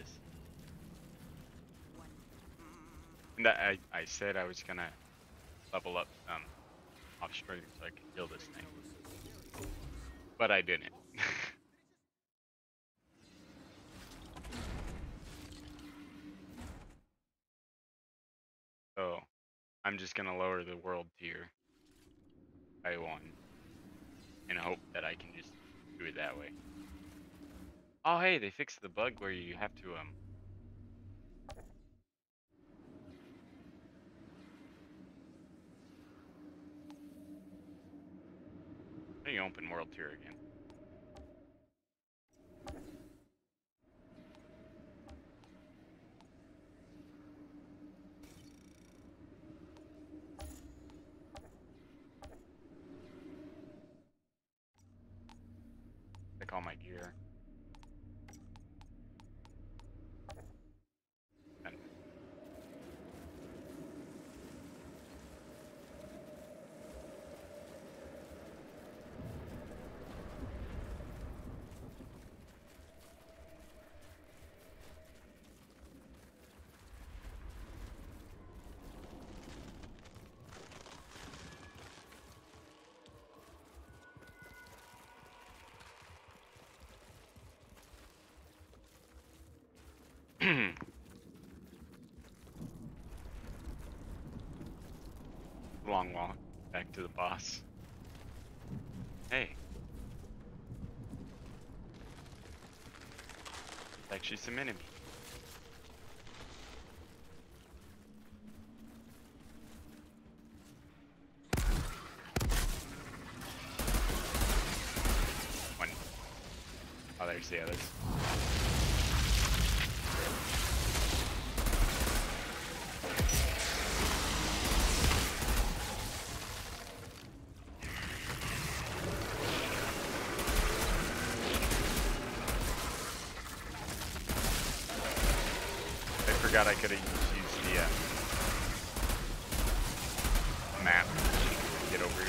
this. And I said I was gonna level up offspring so I could kill this thing, but I didn't. So I'm just gonna lower the world tier by 1 and hope that I can just do it that way. Oh hey, they fixed the bug where you have to let me open world tier again. Check all my gear. And long walk back to the boss. Hey, it's actually some enemy. One. Oh, there's the others. I forgot I could have used the map to get over here.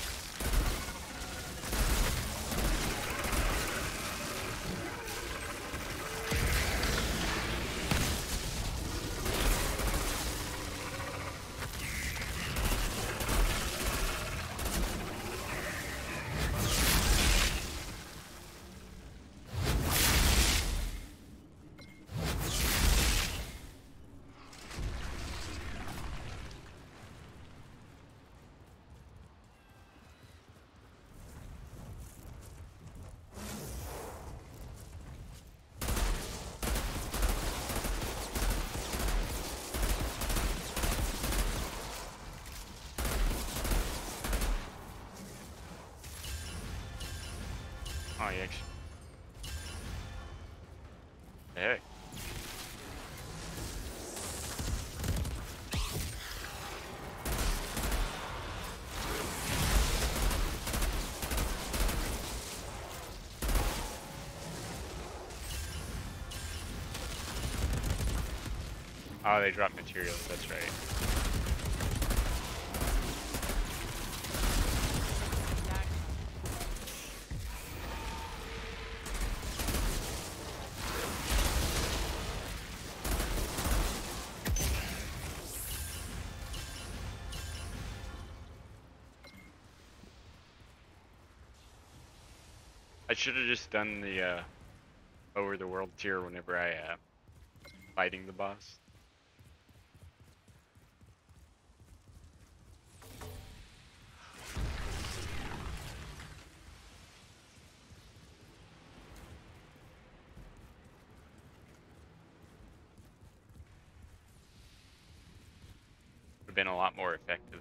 Oh, yeah. Hey. Oh, they dropped materials, that's right. I should have just done the lower the world tier whenever I fighting the boss. Would have been a lot more effective.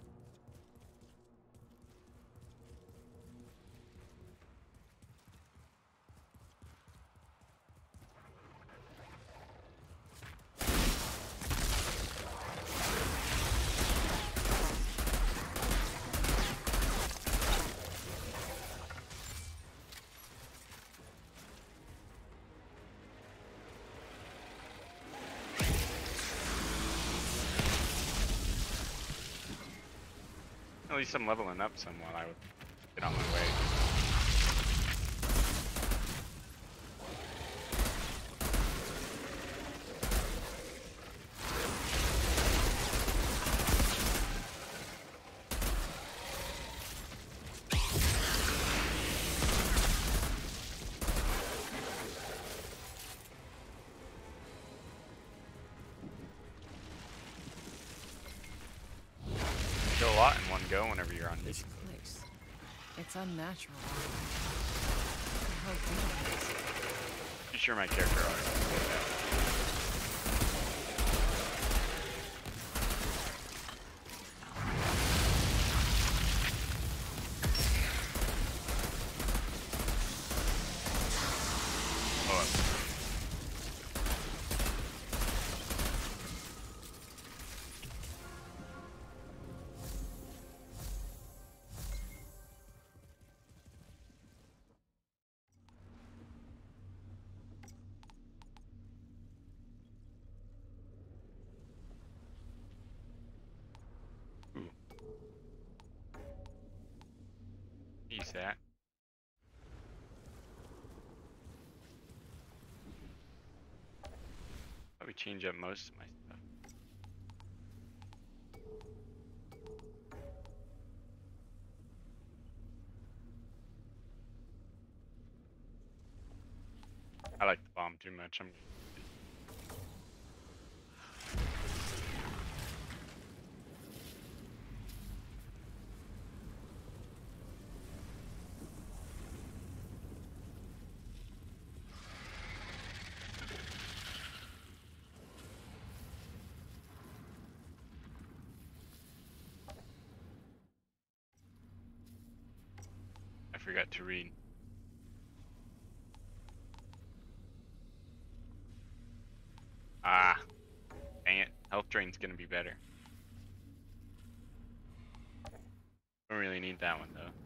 At least I'm leveling up somewhat. I would get on my way. go whenever you're on This music. place. It's unnatural. How beautiful it is. Pretty sure my character already did that. Oh, ooh. Use that. Probably change up most of my stuff. I like the bomb too much. I forgot to read. Ah, dang it. Health drain's gonna be better. Don't really need that one though.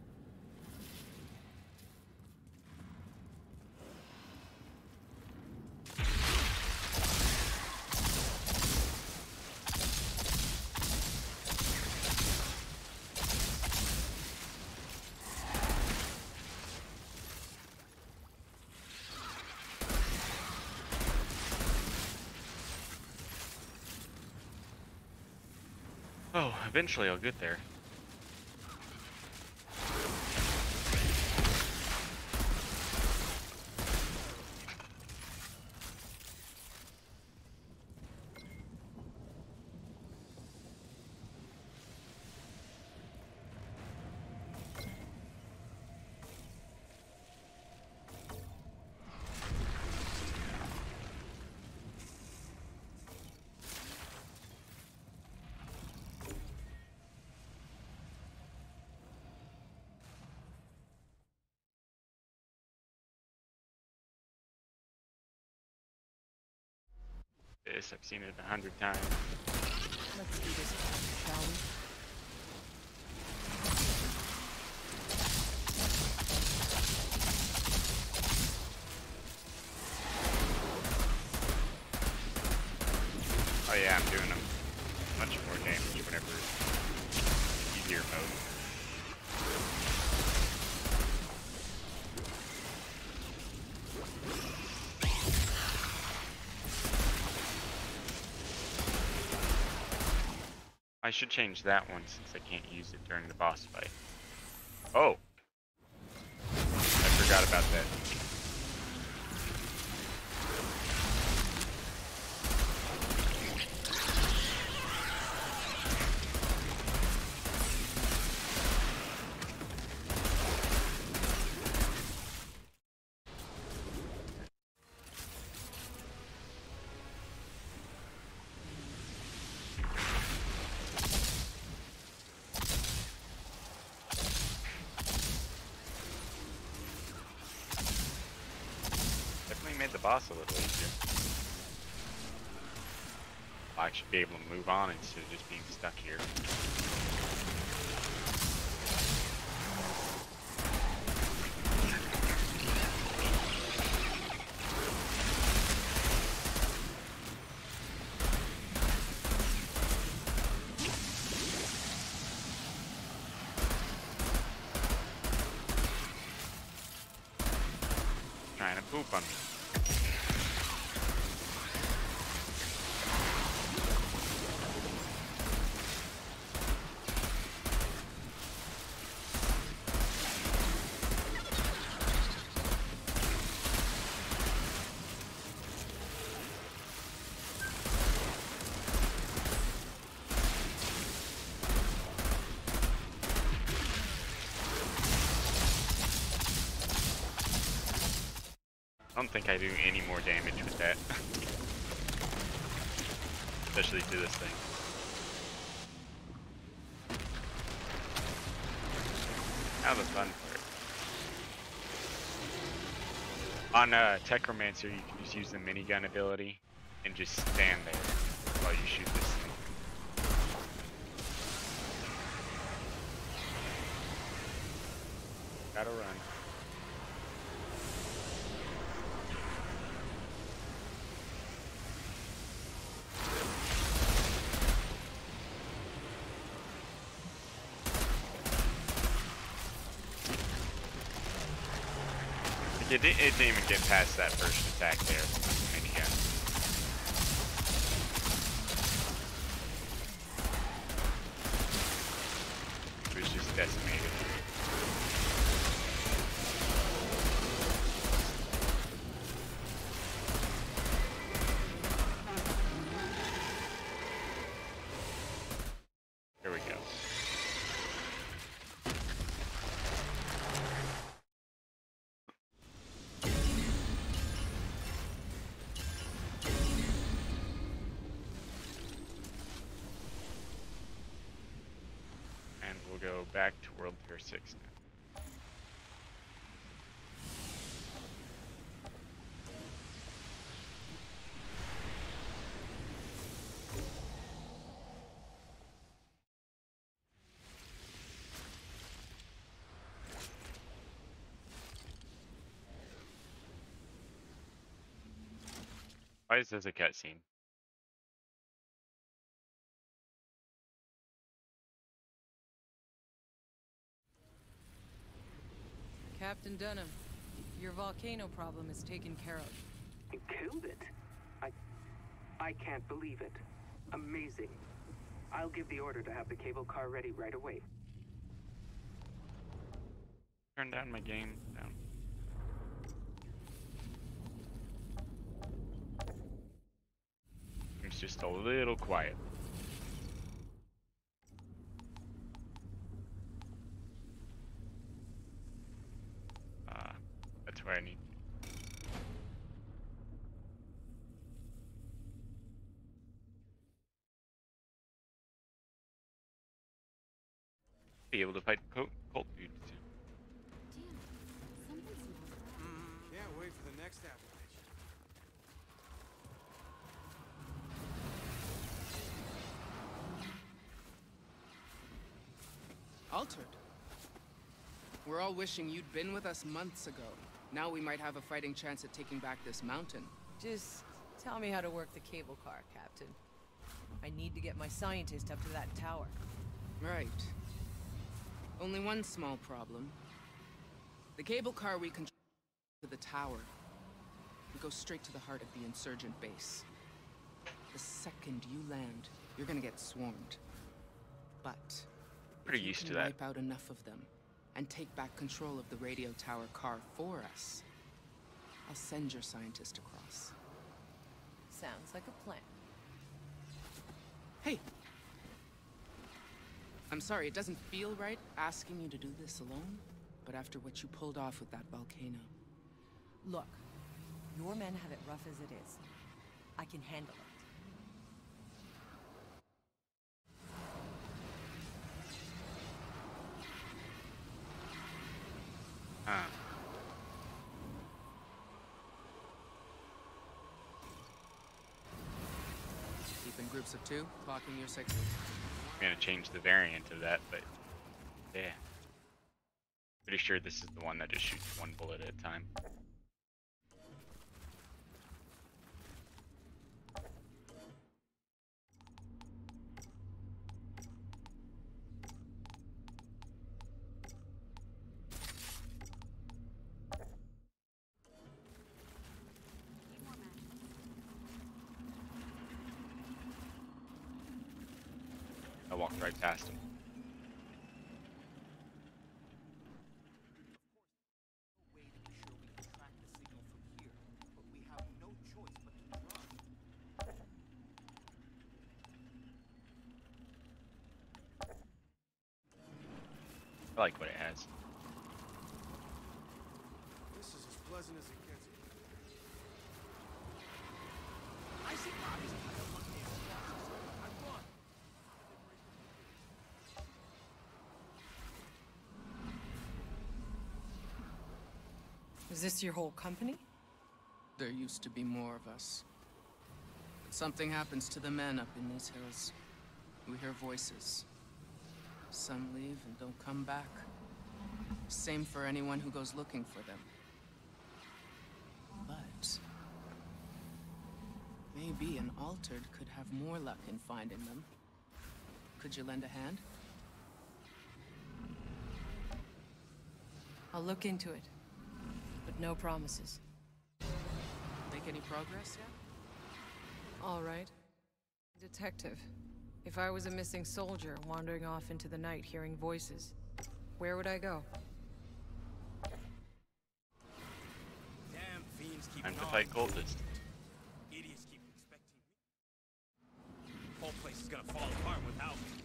Oh, eventually I'll get there. This, I've seen it 100 times. Let's do this, shall we? Oh yeah, I'm doing them much more damage whenever easier mode. I should change that one since I can't use it during the boss fight. Oh! I forgot about that. Made the boss a little easier. I should be able to move on instead of just being stuck here. Trying to poop on me. don't think I do any more damage with that. Especially to this thing. Now the fun part. On Techromancer, you can just use the minigun ability and just stand there while you shoot this thing. Gotta run. It didn't even get past that first attack there. Minigun. It was just decimated. Here we go. We'll go back to World Tier 6 now. Why is this a cutscene? Captain Dunham, your volcano problem is taken care of. You killed it? I can't believe it. Amazing. I'll give the order to have the cable car ready right away. Turn down my game down. It's just a little quiet. That's where I need. Be able to fight cult dudes too. Damn, something smells bad. Can't wait for the next avalanche. Altered. We're all wishing you'd been with us months ago. Now we might have a fighting chance at taking back this mountain. Just tell me how to work the cable car, Captain. I need to get my scientist up to that tower. Right. Only one small problem. The cable car we control to the tower. We go straight to the heart of the insurgent base. The second you land, you're gonna get swarmed. But Pretty if you used can to that. wipe out enough of them and take back control of the radio tower car for us, I'll send your scientist across. Sounds like a plan. Hey! I'm sorry, it doesn't feel right asking you to do this alone, but after what you pulled off with that volcano... Look, your men have it rough as it is. I can handle it. Keep in groups of 2, clocking your 6. I'm gonna change the variant of that, but yeah. Pretty sure this is the one that just shoots one bullet at a time. I walked right past him. Way to be sure we can track the signal from here, but we have no choice but to try. I like what it has. This is as pleasant as it gets. Is this your whole company? There used to be more of us. But something happens to the men up in these hills. We hear voices. Some leave and don't come back. Same for anyone who goes looking for them. But maybe an altered could have more luck in finding them. Could you lend a hand? I'll look into it. But no promises. Make any progress yet? All right. Detective. If I was a missing soldier wandering off into the night hearing voices, where would I go? Damn fiends keep Time to gnawing. fight cultists. Idiots keep expecting me. Whole place is gonna fall apart without me.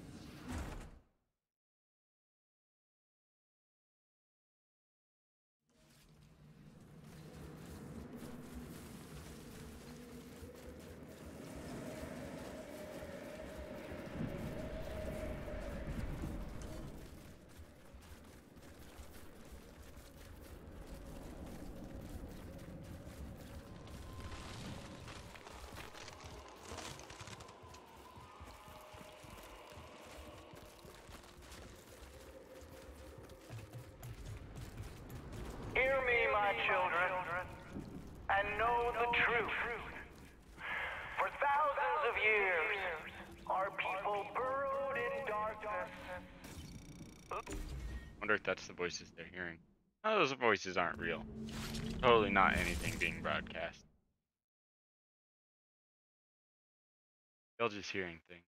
Hear me, my children, and know the truth. For thousands of years, our people burrowed in darkness. Wonder if that's the voices they're hearing. Oh, those voices aren't real. Totally not anything being broadcast. They're just hearing things.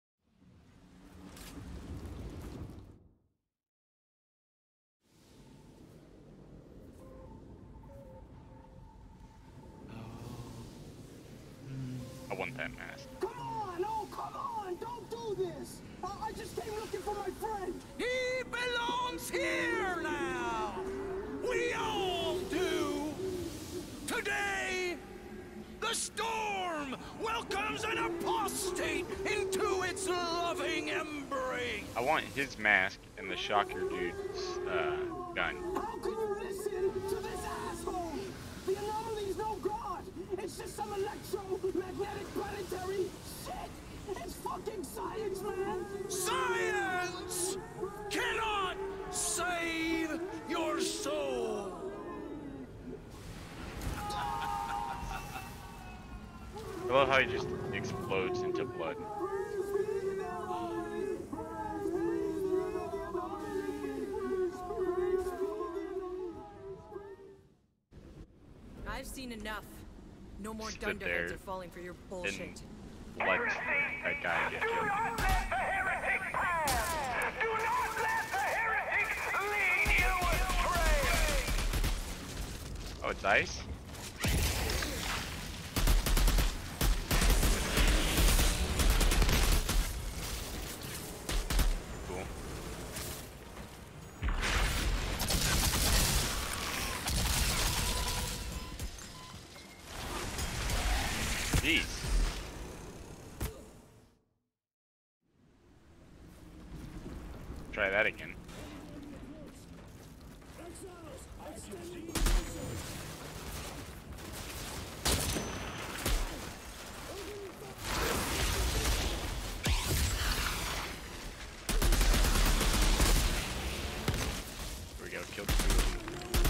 I want that mask. Come on! Oh, come on! Don't do this! I just came looking for my friend! He belongs here now! We all do! Today, the storm welcomes an apostate into its loving embrace! I want his mask and the Shocker dude's gun. How can you listen to this asshole? The anomaly's no god! It's just some electromagnetic planetary shit! It's fucking science, man! Science cannot save your soul! I love how he just explodes into blood. I've seen enough. No more Stood there dunderheads are falling for your bullshit. Let that guy get Do killed. not let the heretic pass! Do not let the heretic lead you astray! Oh, it's ice? Cool. Jeez. Try that again. Here we go, killed two of them.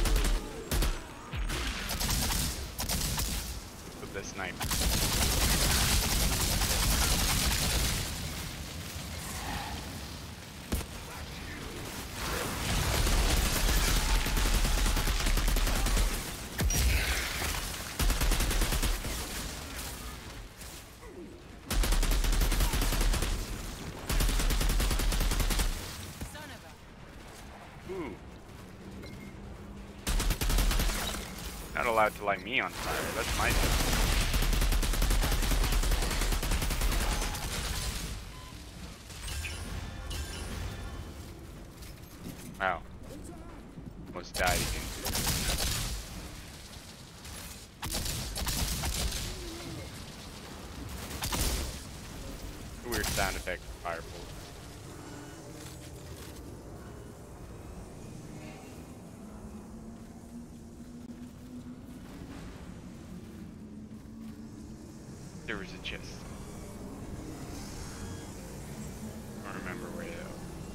With the sniper. Son of a... Ooh. Not allowed to light me on fire. That's my job. Wow. Almost died again. Weird sound effect for fireballs. There was a chest. I don't remember where though.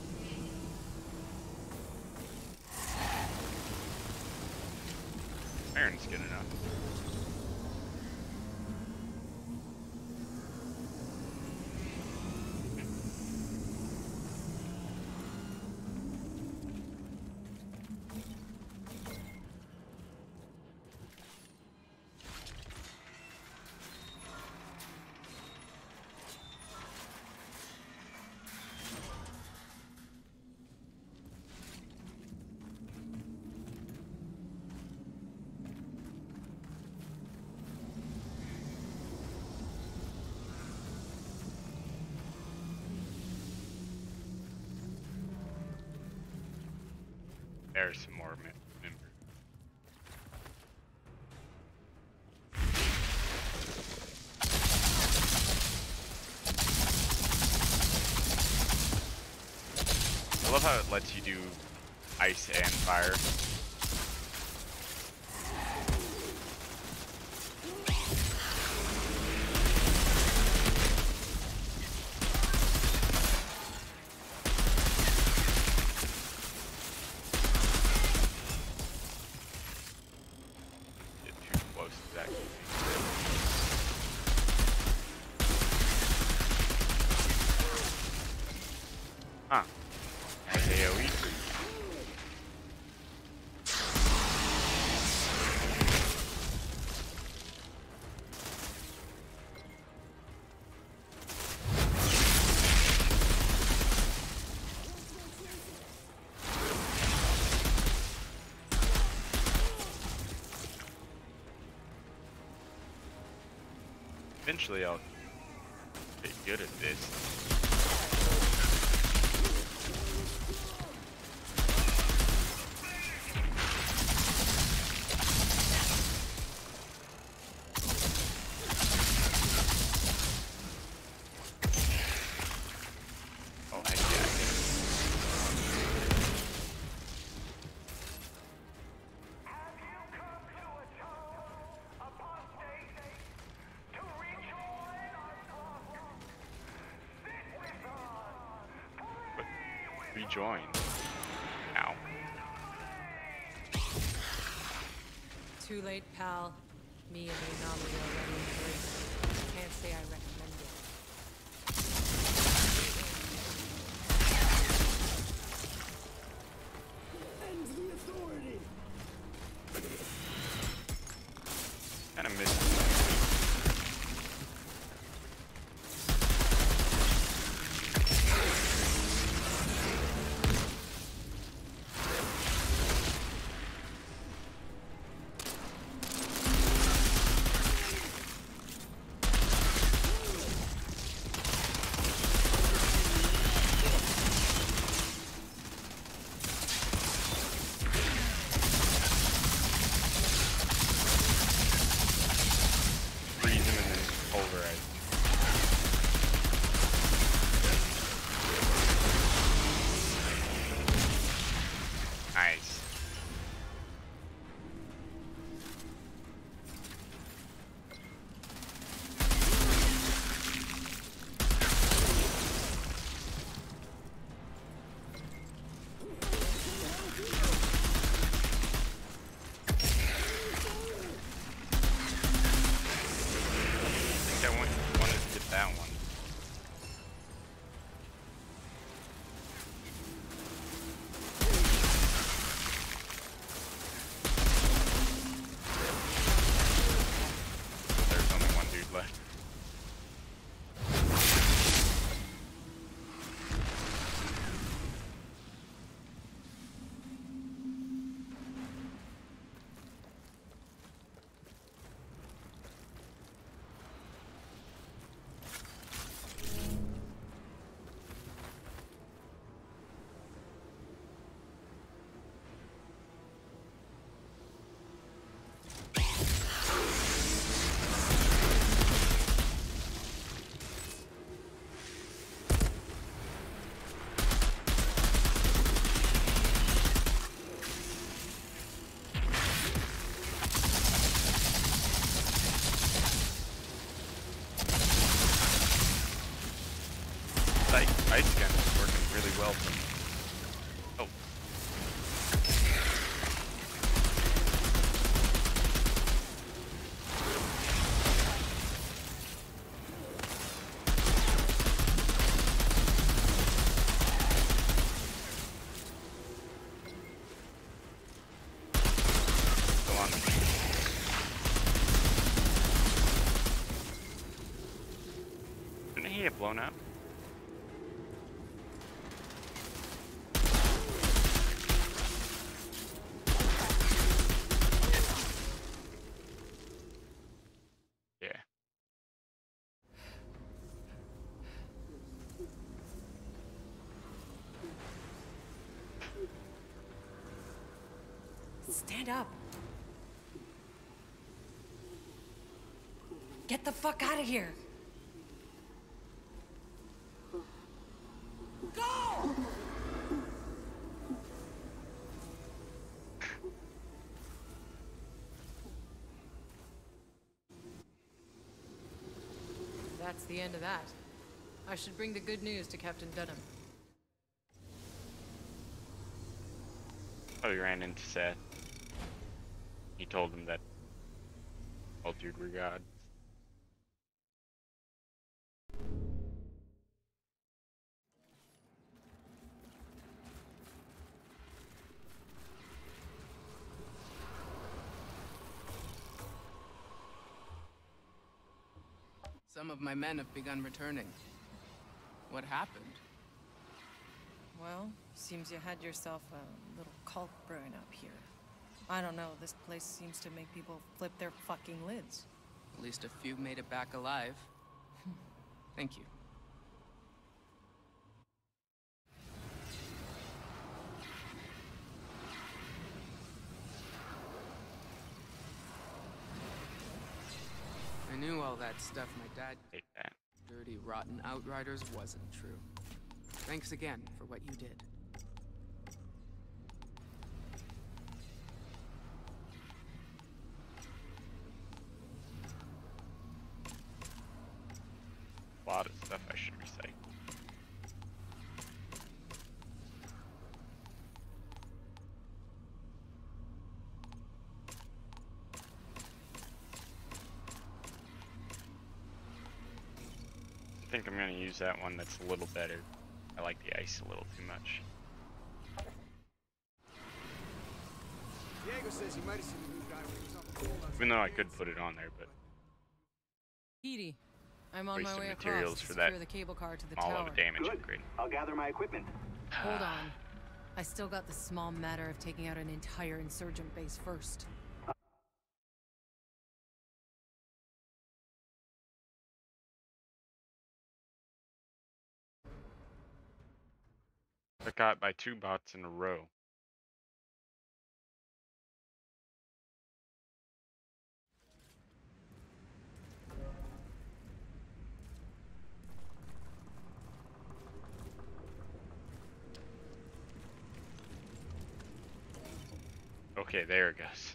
Iron's good enough. There's some more members. I love how it lets you do ice and fire. Get too close to that. Huh. Has AoE. Eventually I'll get good at this. Oh, heck yeah. Have you come to atone, apostate, to rejoin our flock? Sit with us, But pray with rejoin. Ow. Too late, pal. Me and the anomaly already embraced. Can't say I recommend it. Ends the authority. Kinda missed. Freeze him and then pulverize. Nice. I think I went Ice gun is working really well for me. Oh. Go on. Didn't he get blown up? Yeah. Stand up. Get the fuck out of here. Go! That's the end of that. I should bring the good news to Captain Dunham. Oh, he ran into Seth. He told him that altered regard. Some of my men have begun returning. What happened? Well, seems you had yourself a little cult brewing up here. I don't know, this place seems to make people flip their fucking lids. At least a few made it back alive. Thank you. I knew all that stuff my dad... Take that. Dirty, rotten outriders wasn't true. Thanks again for what you did. A lot of stuff I should recycle. I think I'm gonna use that one that's a little better. I like the ice a little too much. Diego says he might have seen the new guy when he was on the pool. Even though I could put it on there, but Edie, I'm on my wasted way materials across to for that secure the cable car to the all tower. of damage Good. upgrade. I'll gather my equipment. Hold on. I still got the small matter of taking out an entire insurgent base first. I got by 2 bots in a row. Okay, there it goes.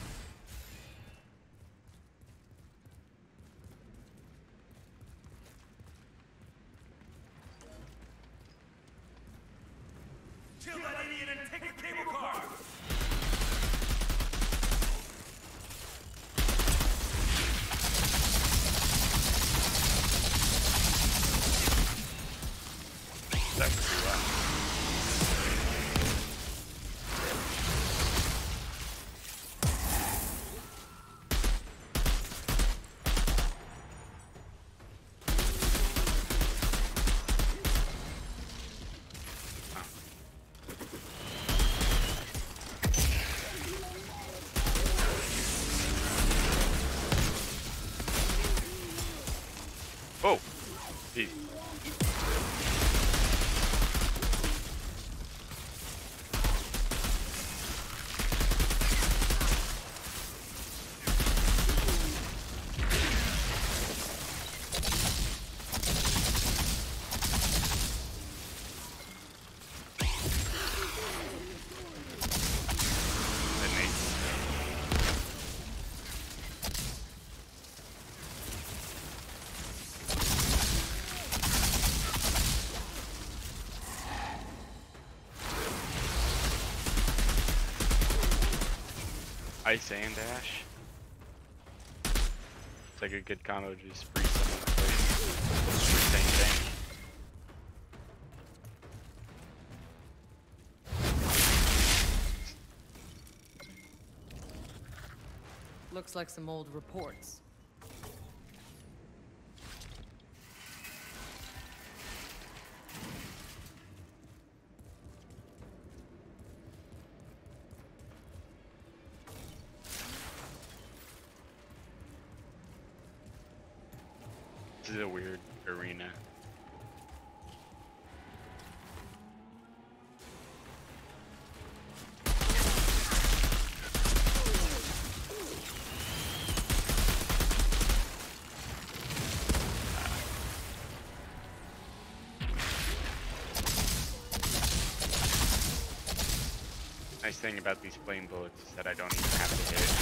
Kill that idiot and take the cable car! That would be well. Oh, easy. Ice and Ash. It's like a good combo to just freeze someone in place. It's the same thing. Looks like some old reports. This is a weird arena. Nice thing about these flame bullets is that I don't even have to hit.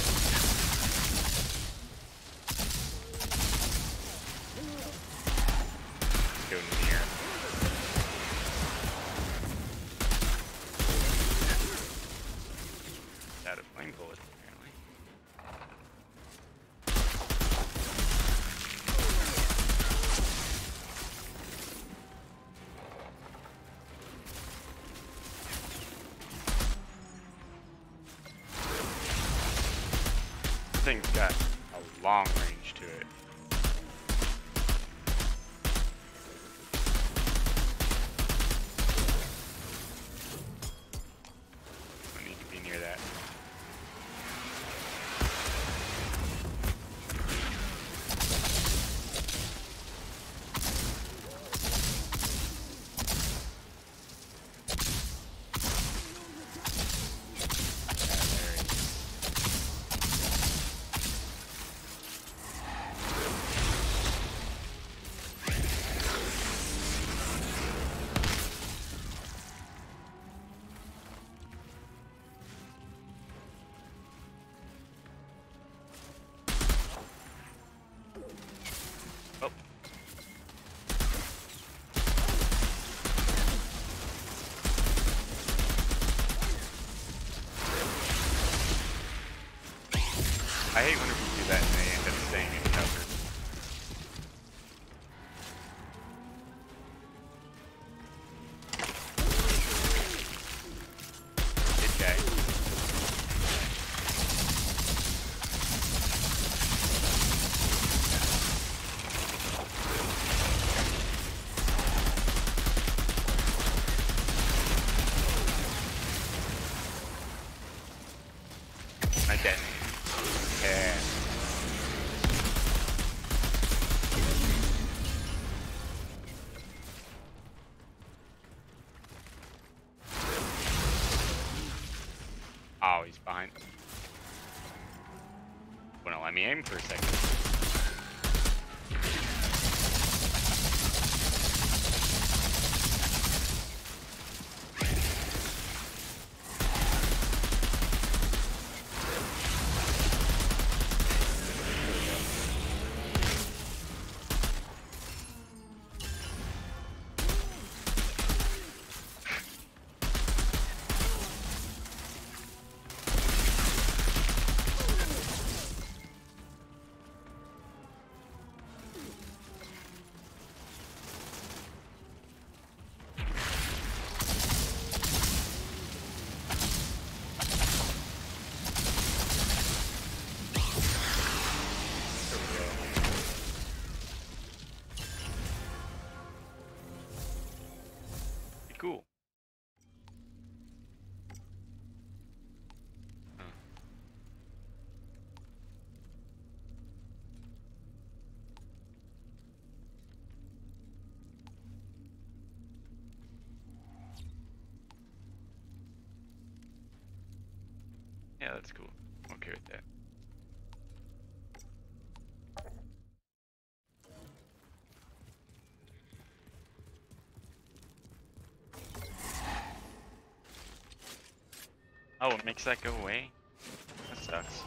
Go near. Out of flame bullets, apparently. This thing's got a long range to it. Don't need to be near that. Oh. I hate whenever you do that and they end up staying in cover. Good guy. I detonated. Yeah. Oh, he's behind. Wanna let me aim for a second? Cool. Huh. Yeah, that's cool. I'm okay with that. Oh, it makes that go away? That sucks.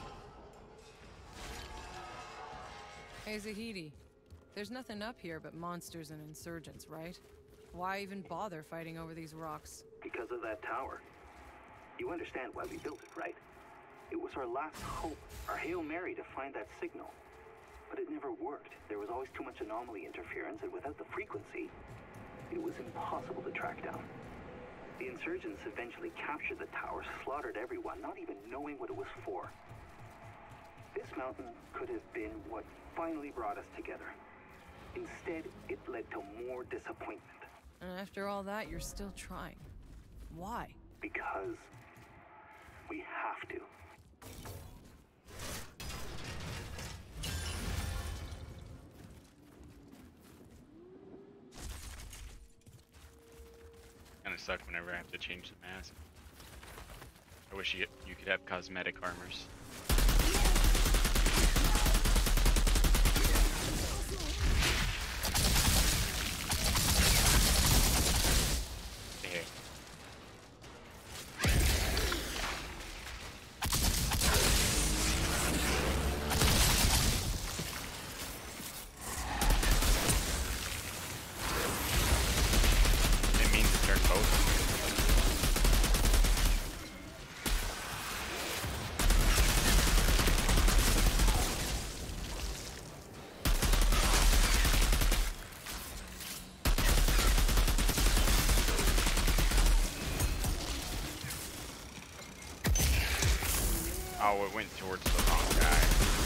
Hey, Zahidi. There's nothing up here but monsters and insurgents, right? Why even bother fighting over these rocks? Because of that tower. You understand why we built it, right? It was our last hope, our Hail Mary to find that signal. But it never worked. There was always too much anomaly interference, and without the frequency, it was impossible to track down. The insurgents eventually captured the tower, slaughtered everyone, not even knowing what it was for. This mountain could have been what finally brought us together. Instead, it led to more disappointment. And after all that, you're still trying. Why? Because we have to. Kinda suck whenever I have to change the mask. I wish you could have cosmetic armors. Hey. It means to turn both. Oh, it went towards the wrong guy.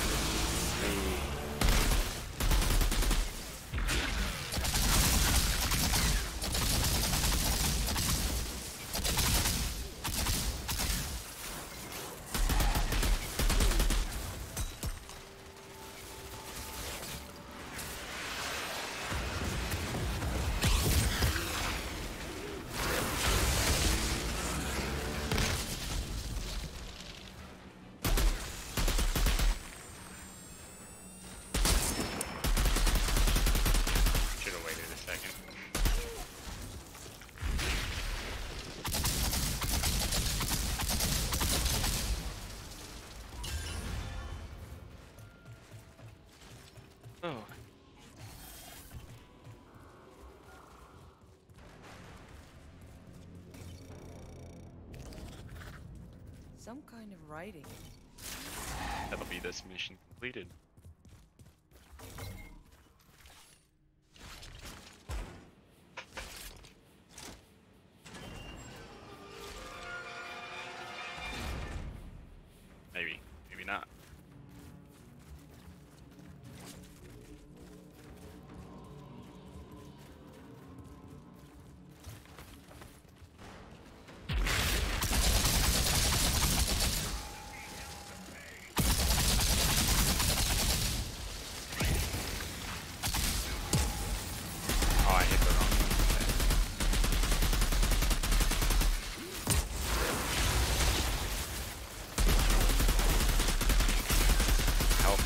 Should have waited a second. Oh. Some kind of writing. That'll be this mission completed. Maybe, maybe not. Oh, I hit the wrong one. Help.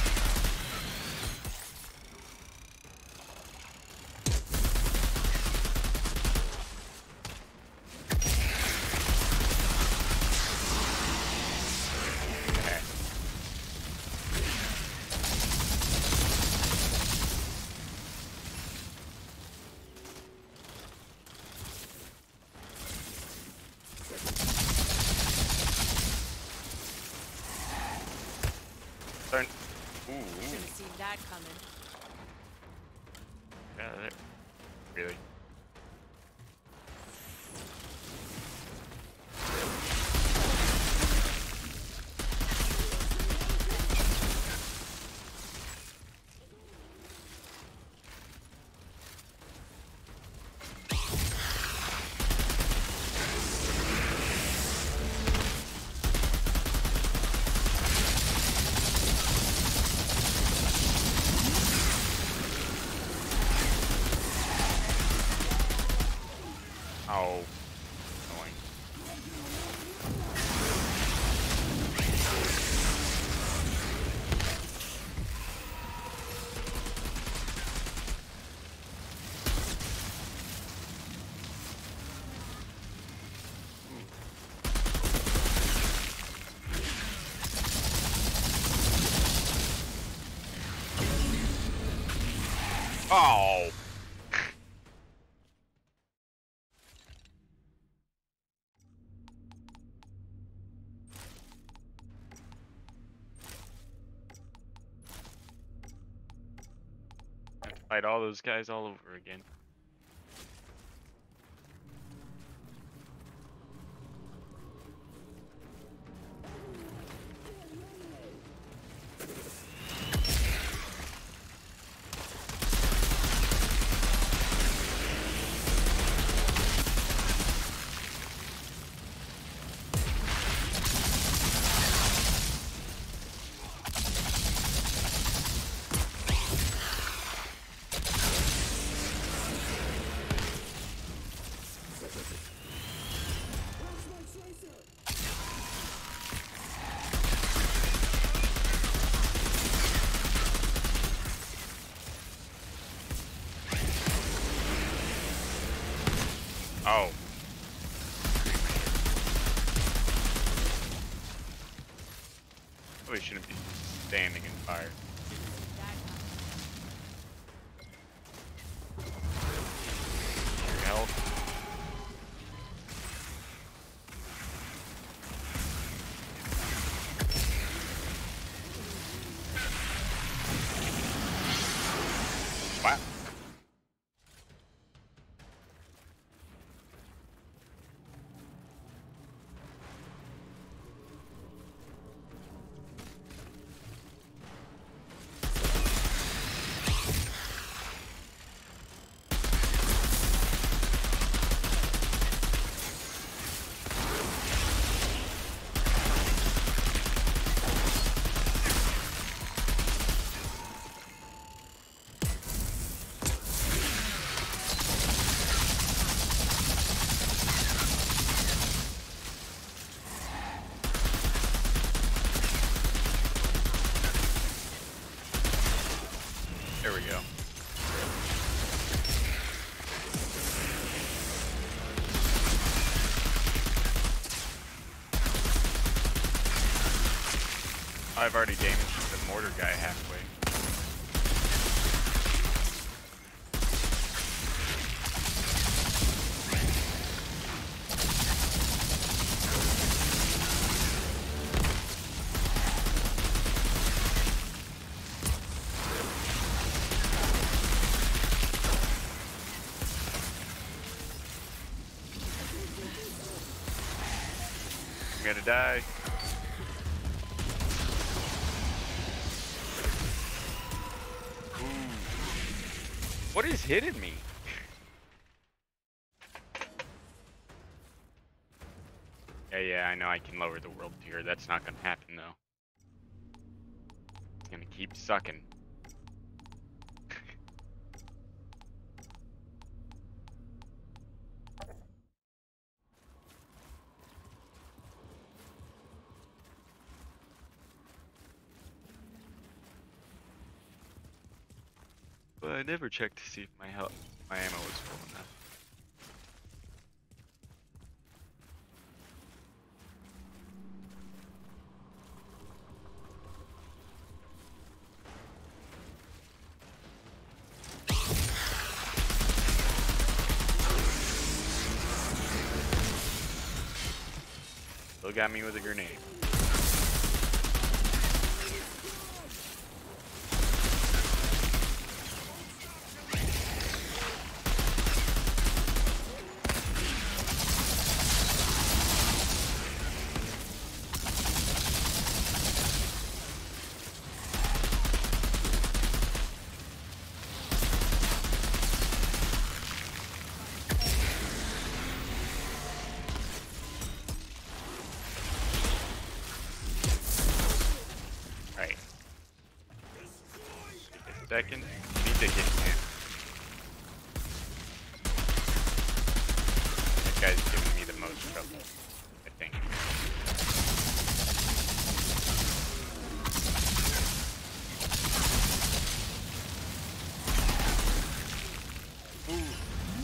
Okay. Turn. Ooh. Shouldn't see that coming. Yeah, really. Oh, annoying. Oh. Fight all those guys all over again. Oh. Probably shouldn't be standing in fire. Your health. Wow. There we go. I've already damaged the mortar guy halfway. I'm gonna die. Ooh. What is hitting me? Yeah, I know I can lower the world tier. That's not gonna happen though. It's gonna keep sucking. But I never checked to see if my ammo was full enough. Still got me with a grenade. Second, you need to get him. That guy's giving me the most trouble, I think. Ooh.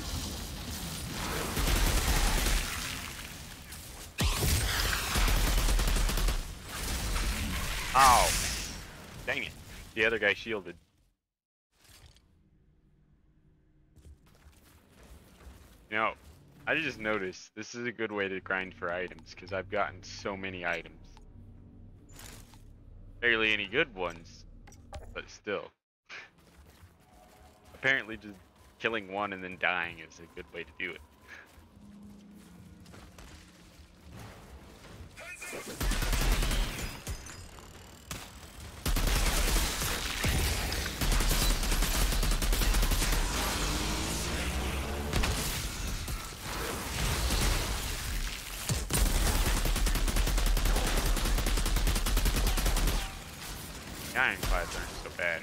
Ow. Dang it. The other guy shielded. You know, I just noticed this is a good way to grind for items because I've gotten so many items. Barely any good ones, but still. Apparently just killing one and then dying is a good way to do it. Ironclads aren't so bad.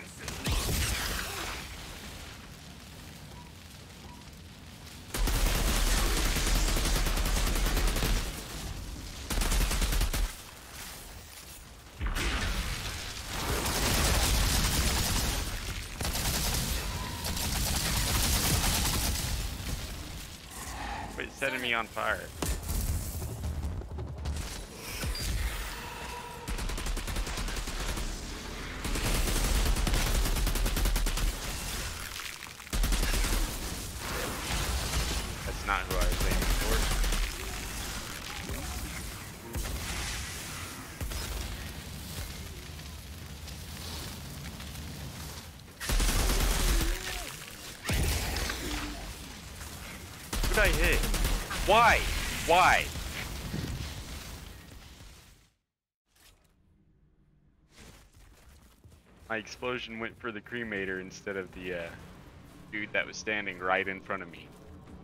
Wait, setting me on fire. That's not who I was aiming for. Who'd I hit? Why? Why? My explosion went for the cremator instead of the dude that was standing right in front of me.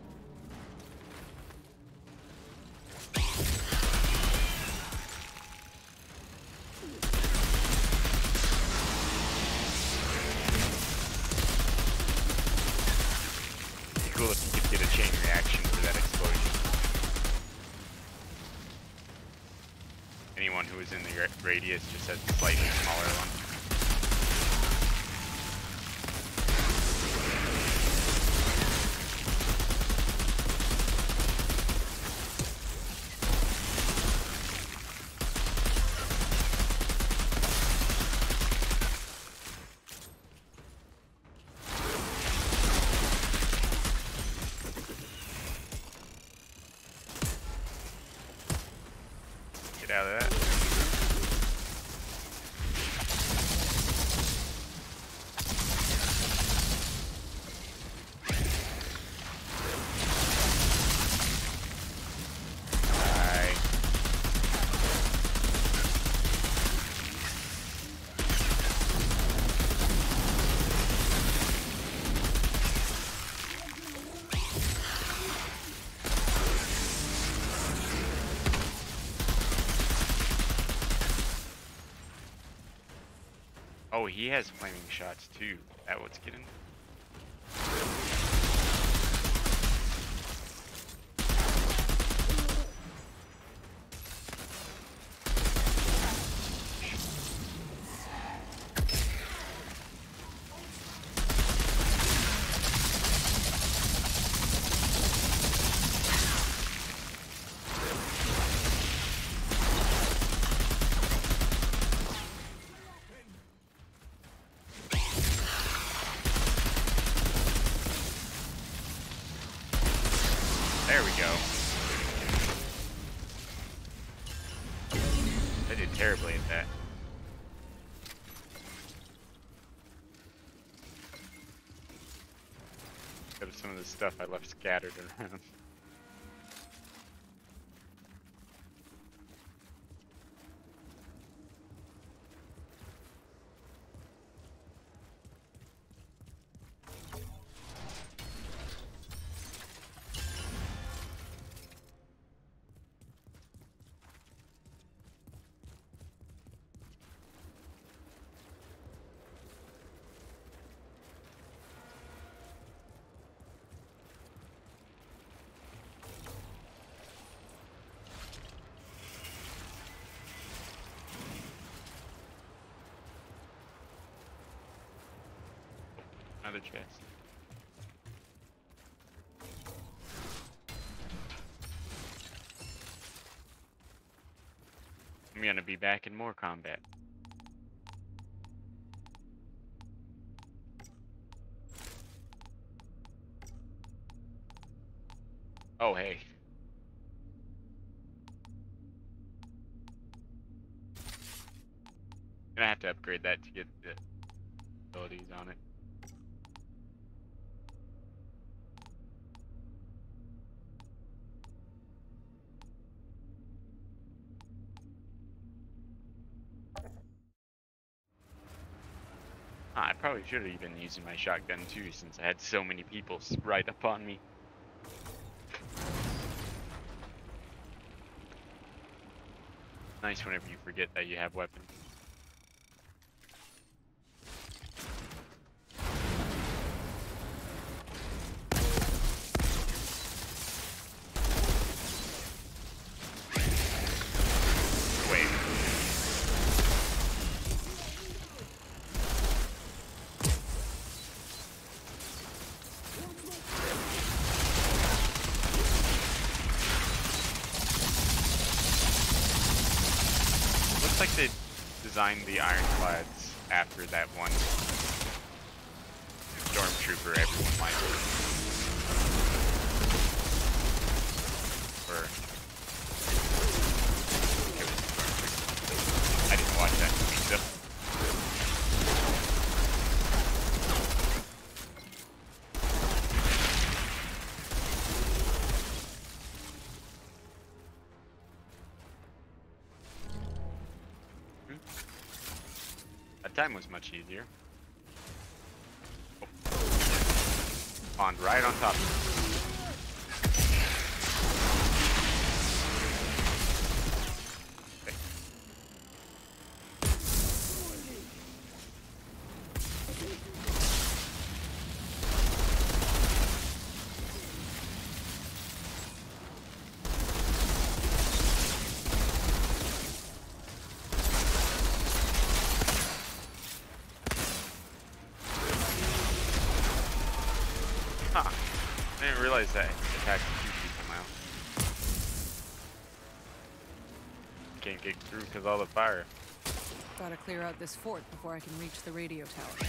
Cool if you could get a chain reaction for that explosion. Anyone who was in the radius just had a slightly smaller one. Get out of that. Bye. Oh, he has flaming shots too. That what's getting? There we go. I did terribly at that. Got some of the stuff I left scattered around. Another chest. I'm gonna be back in more combat. Oh, hey. Gonna have to upgrade that to get the abilities on it. I probably should have been using my shotgun too, since I had so many people right up on me. Nice whenever you forget that you have weapons. Wait. Looks like they designed the ironclads after that one stormtrooper everyone liked. Or it was Stormtrooper. I didn't watch that movie though. That time was much easier. Oh. Spawned right on top of it. Okay. Huh. I didn't realize that attack somehow. Can't get through because all the fire. Gotta clear out this fort before I can reach the radio tower.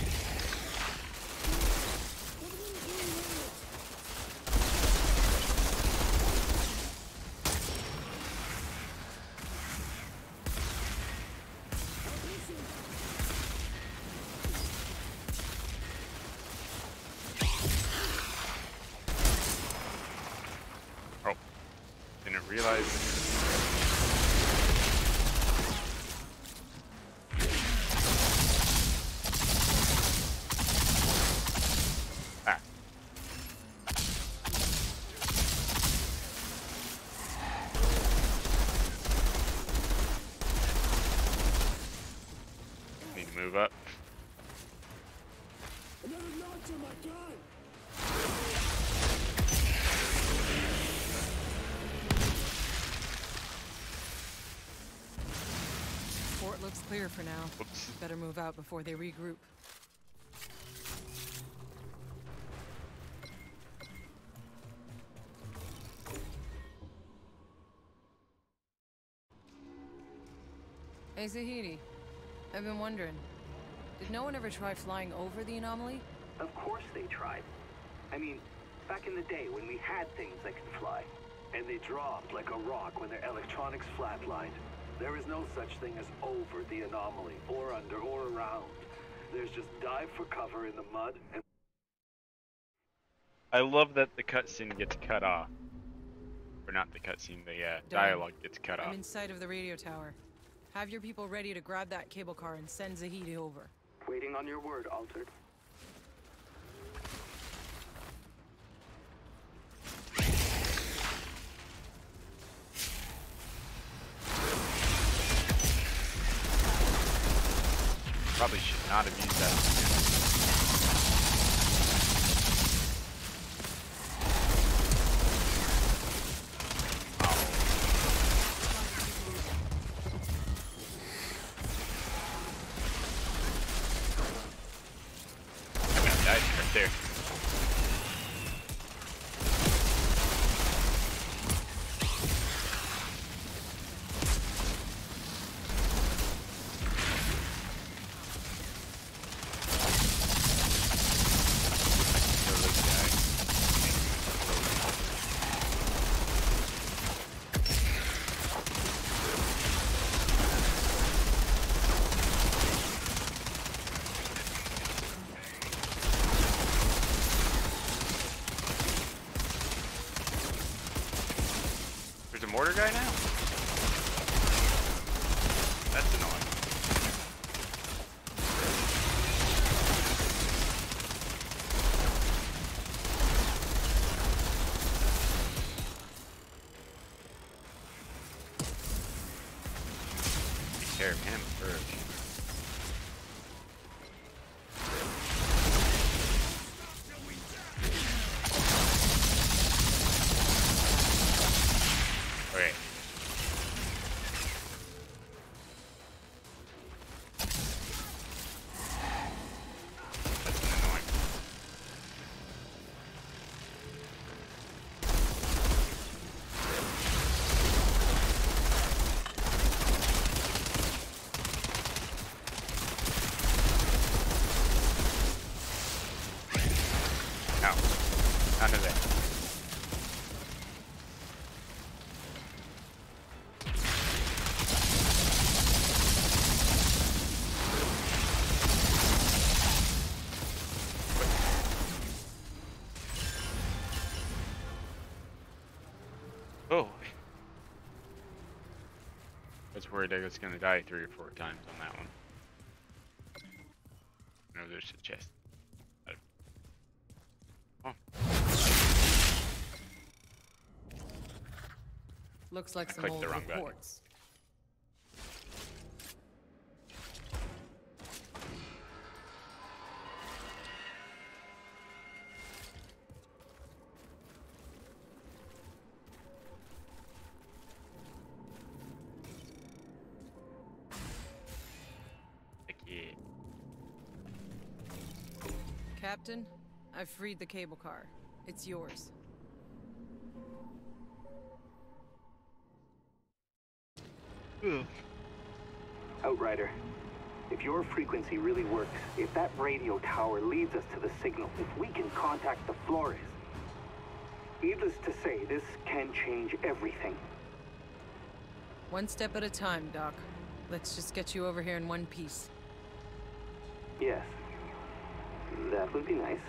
Oh, didn't realize. Ah. Need to move up. Another notch on my gun! Fort looks clear for now. Whoops. Better move out before they regroup. Hey Zahidi, I've been wondering, did no one ever try flying over the anomaly? Of course they tried. I mean, back in the day when we had things that could fly. And they dropped like a rock when their electronics flatlined. There is no such thing as over the anomaly, or under, or around. There's just dive for cover in the mud and... I love that the cutscene gets cut off. Or not the cutscene, the dialogue gets cut off. I'm in sight of the radio tower. Have your people ready to grab that cable car and send Zahidi over. Waiting on your word, Altered. Probably should not have used that. I'm gonna die right there. There's a mortar guy now? That's annoying. Ow. None of that. Oh. I was worried I was gonna die 3 or 4 times on that one. No, there's a chest. Oh. Looks like I some clicked old the wrong button. reports. Heck yeah. Captain, I've freed the cable car. It's yours. Outrider, if your frequency really works, if that radio tower leads us to the signal, if we can contact the Flores, needless to say, this can change everything. One step at a time, Doc. Let's just get you over here in one piece. Yes. That would be nice.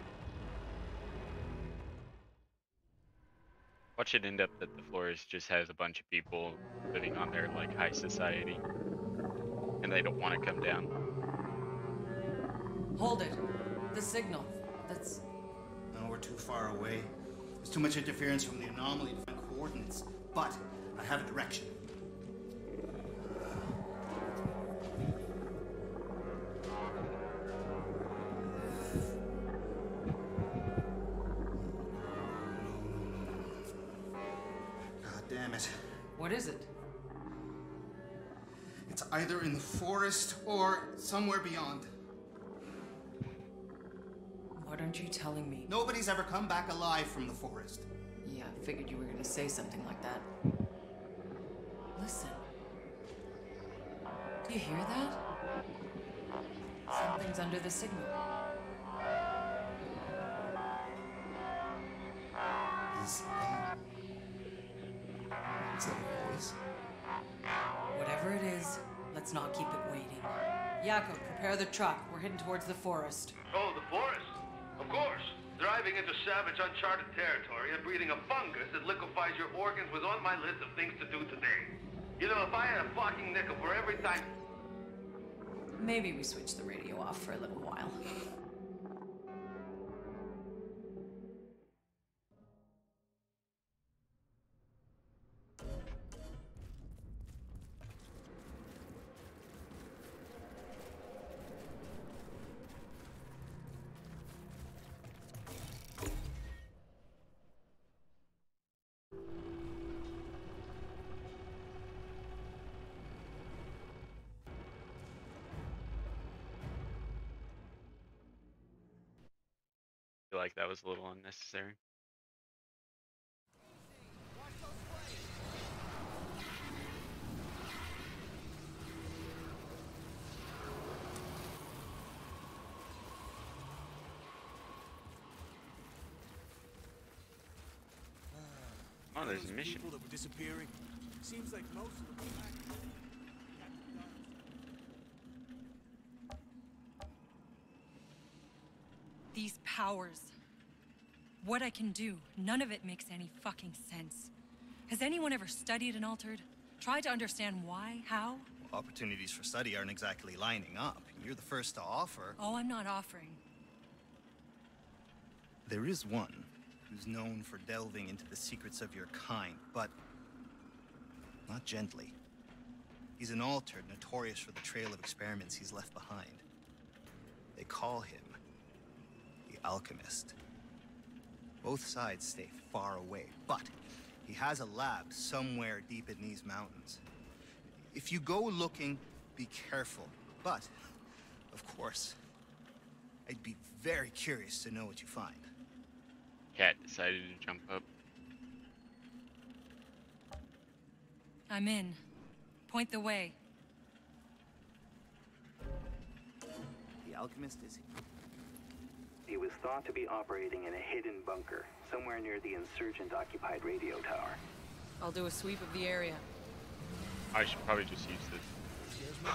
Watch it end up that the Flores just has a bunch of people living on their like high society, and they don't want to come down. Hold it. The signal. That's... No, we're too far away. There's too much interference from the anomaly to find coordinates. But I have a direction. God damn it. What is it? It's either in the forest or somewhere beyond. What aren't you telling me? Nobody's ever come back alive from the forest. Yeah, I figured you were gonna say something like that. Listen. Do you hear that? Something's under the signal. Is that a voice? Whatever it is, let's not keep it waiting. Jakob, prepare the truck. We're heading towards the forest. Oh, the forest? Of course. Driving into savage, uncharted territory and breathing a fungus that liquefies your organs was on my list of things to do today. You know, if I had a fucking nickel for every time... Maybe we switch the radio off for a little while. I feel like that was a little unnecessary. Oh, there's a mission. People that were disappearing. Seems like most of them were back. These powers. What I can do, none of it makes any fucking sense. Has anyone ever studied an altered? Tried to understand why? How? Well, opportunities for study aren't exactly lining up. You're the first to offer. Oh, I'm not offering. There is one who's known for delving into the secrets of your kind, but not gently. He's an altered, notorious for the trail of experiments he's left behind. They call him the Alchemist. Both sides stay far away, but he has a lab somewhere deep in these mountains. If you go looking, be careful. But, of course, I'd be very curious to know what you find. Cat decided to jump up. I'm in. Point the way. The Alchemist is He was thought to be operating in a hidden bunker, somewhere near the insurgent-occupied radio tower. I'll do a sweep of the area. I should probably just use this.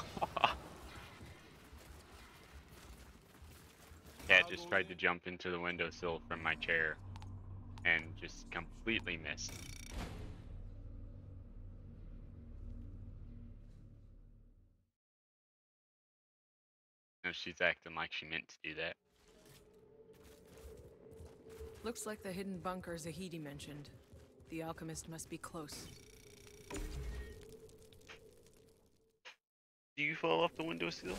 Cat just tried to jump into the windowsill from my chair and just completely missed. No, she's acting like she meant to do that. Looks like the hidden bunker Zahedi mentioned. The alchemist must be close. Do you fall off the windowsill?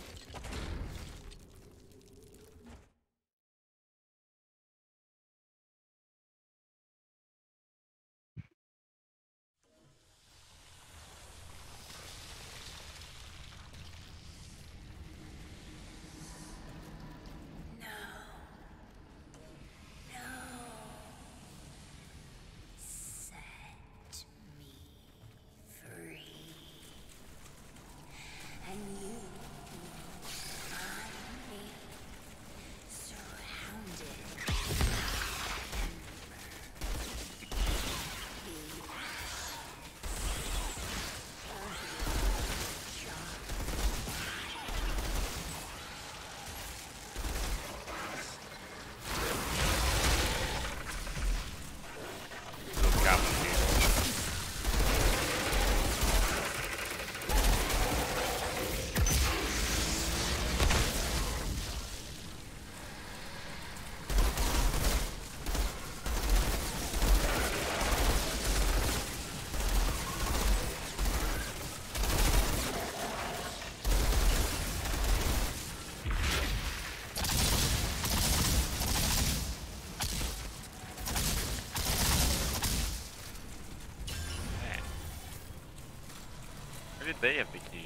They have the key.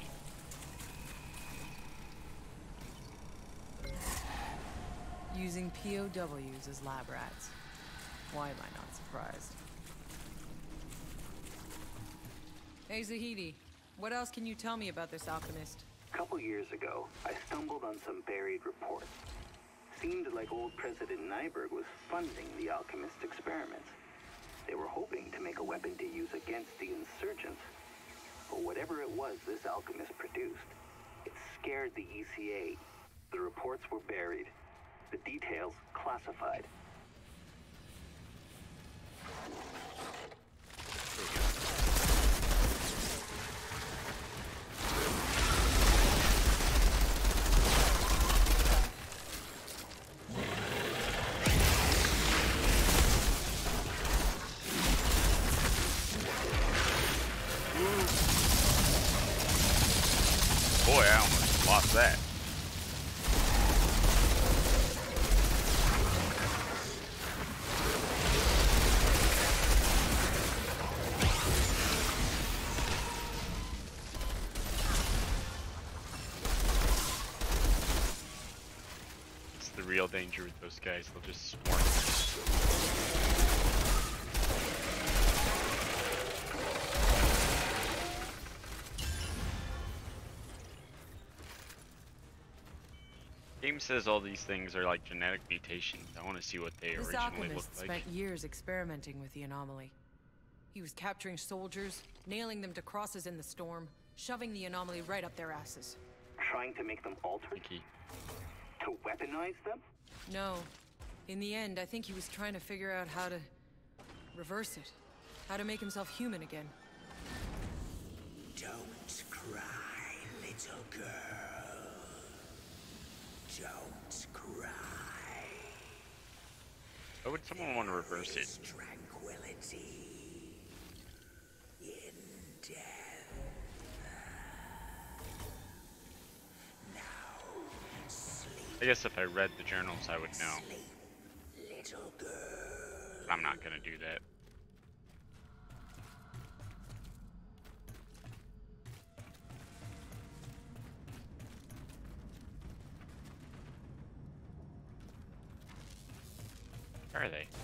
Using POWs as lab rats. Why am I not surprised? Hey Zahedi, what else can you tell me about this alchemist? A couple years ago, I stumbled on some buried reports. Seemed like old President Nyberg was funding the alchemist experiments. They were hoping to make a weapon to use against the insurgents. But whatever it was this alchemist produced, it scared the ECA. The reports were buried, the details classified. Boy, I almost lost that. It's the real danger with those guys. They'll just swarm. Game says all these things are like genetic mutations. I want to see what they This originally alchemist looked like. spent years experimenting with the anomaly. He was capturing soldiers, nailing them to crosses in the storm, shoving the anomaly right up their asses. Trying to make them altered? To weaponize them? No. In the end, I think he was trying to figure out how to reverse it. How to make himself human again. Don't cry, little girl. Don't cry. Why would someone want to reverse it? Tranquility in death. Now sleep. I guess if I read the journals, I would know. Little girl. But I'm not gonna do that. Where are they?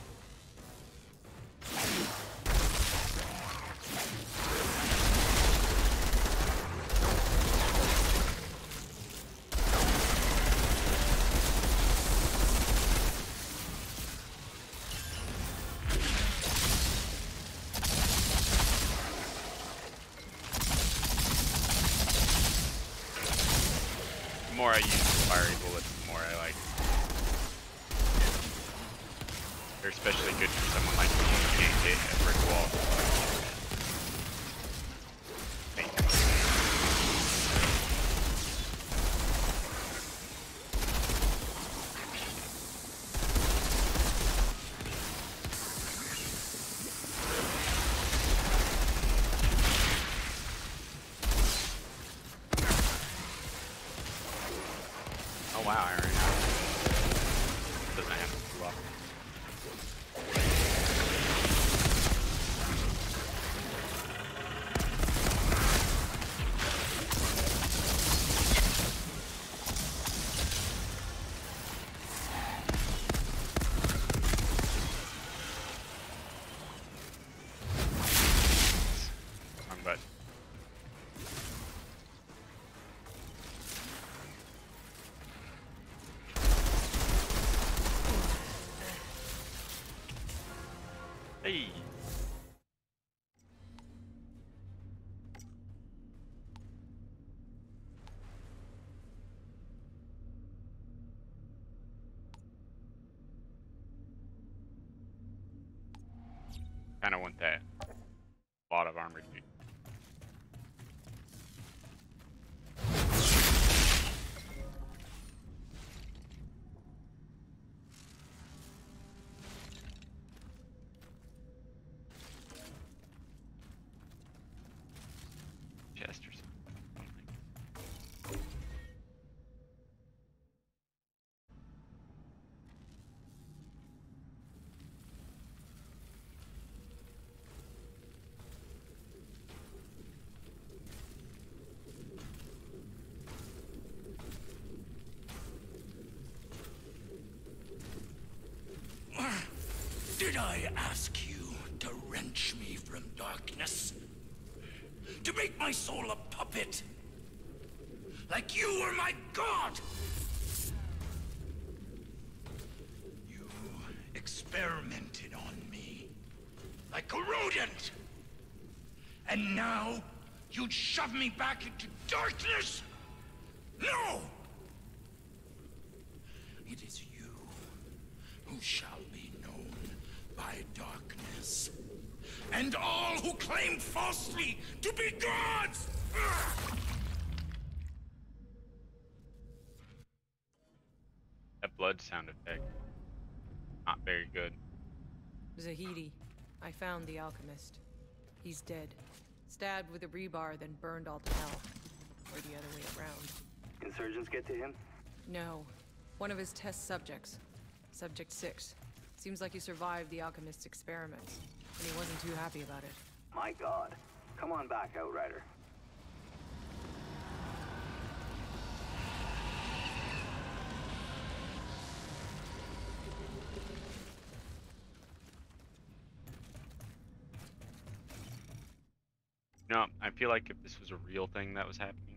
more I use fiery bullets, the more I like. They're especially good for someone like me who can't hit a brick wall. Oh wow, Iron. Doesn't have to block. Wrong button. Hey. Kind of want that. A lot of armor, dude. Chest or something. Did I ask you to wrench me from darkness? To make my soul a puppet? Like you were my god? You experimented on me. Like a rodent. And now, you'd shove me back into darkness? No! It is you who shall be known by darkness. And all who claim falsely to be gods! That blood sound effect. Not very good. Zahedi, I found the alchemist. He's dead. Stabbed with a rebar, then burned all to hell. Or the other way around. Insurgents get to him? No. One of his test subjects. Subject 6. Seems like he survived the alchemist's experiments. And he wasn't too happy about it. My god. Come on back, Outrider. No, I feel like if this was a real thing that was happening,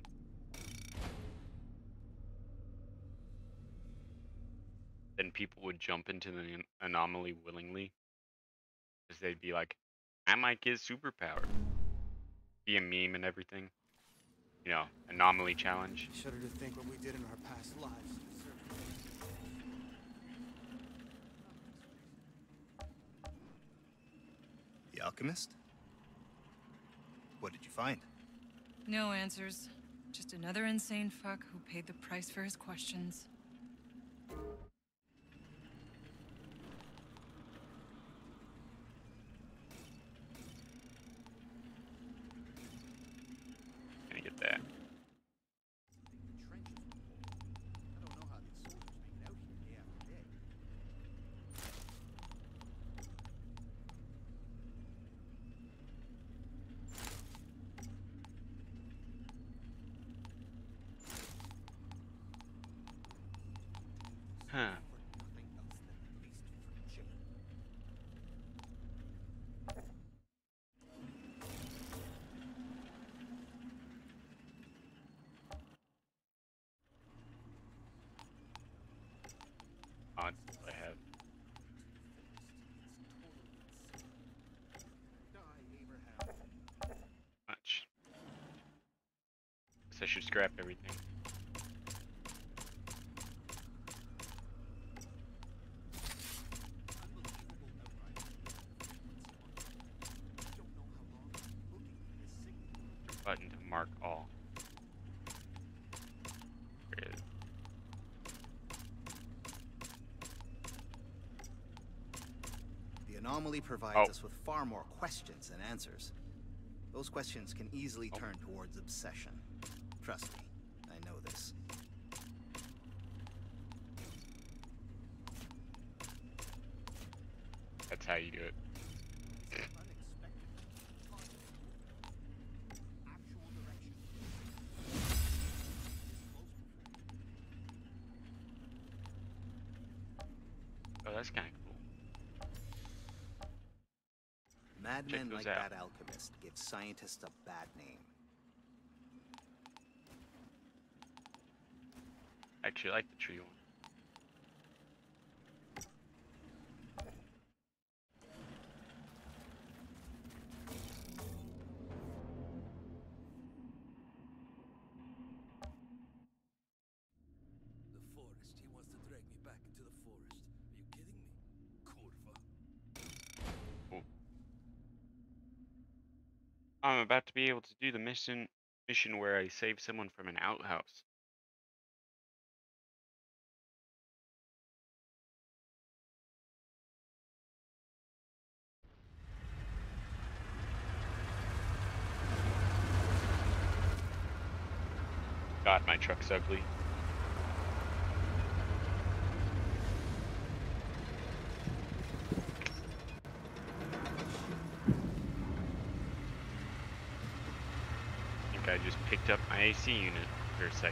then people would jump into the anomaly willingly. Because they'd be like, I might get superpower. Be a meme and everything. You know, anomaly challenge. Shudder to think what we did in our past lives. The alchemist? What did you find? No answers. Just another insane fuck who paid the price for his questions. Gonna get that. Huh. Odds I have. Much. Guess I should scrap everything. Mark all. Where is it? The anomaly provides Oh. us with far more questions than answers. Those questions can easily turn towards obsession. Trust me, I know this. That's how you do it. Oh, that's kind of cool. Madmen those like out. that alchemist give scientists a bad name. I actually like the tree one. The forest. He wants to drag me back into the forest. Are you kidding me? Kurva. I'm about to be able to do the mission where I save someone from an outhouse. God, my truck's ugly. I think I just picked up my AC unit for a second.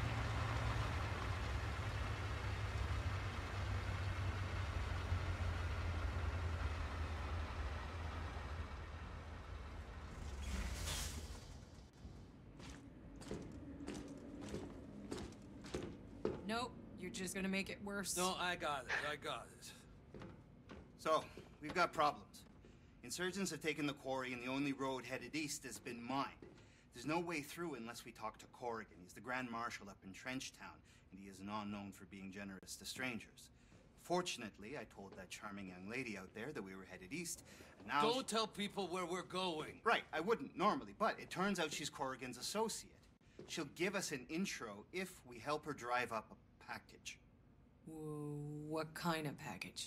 Nope, you're just gonna make it worse. No, I got it. I got it. So, we've got problems. Insurgents have taken the quarry and the only road headed east has been mined. There's no way through unless we talk to Corrigan. He's the Grand Marshal up in Trenchtown, and he is not known for being generous to strangers. Fortunately, I told that charming young lady out there that we were headed east, and now... Don't tell people where we're going. Right, I wouldn't normally, but it turns out she's Corrigan's associate. She'll give us an intro if we help her drive up a package. What kind of package?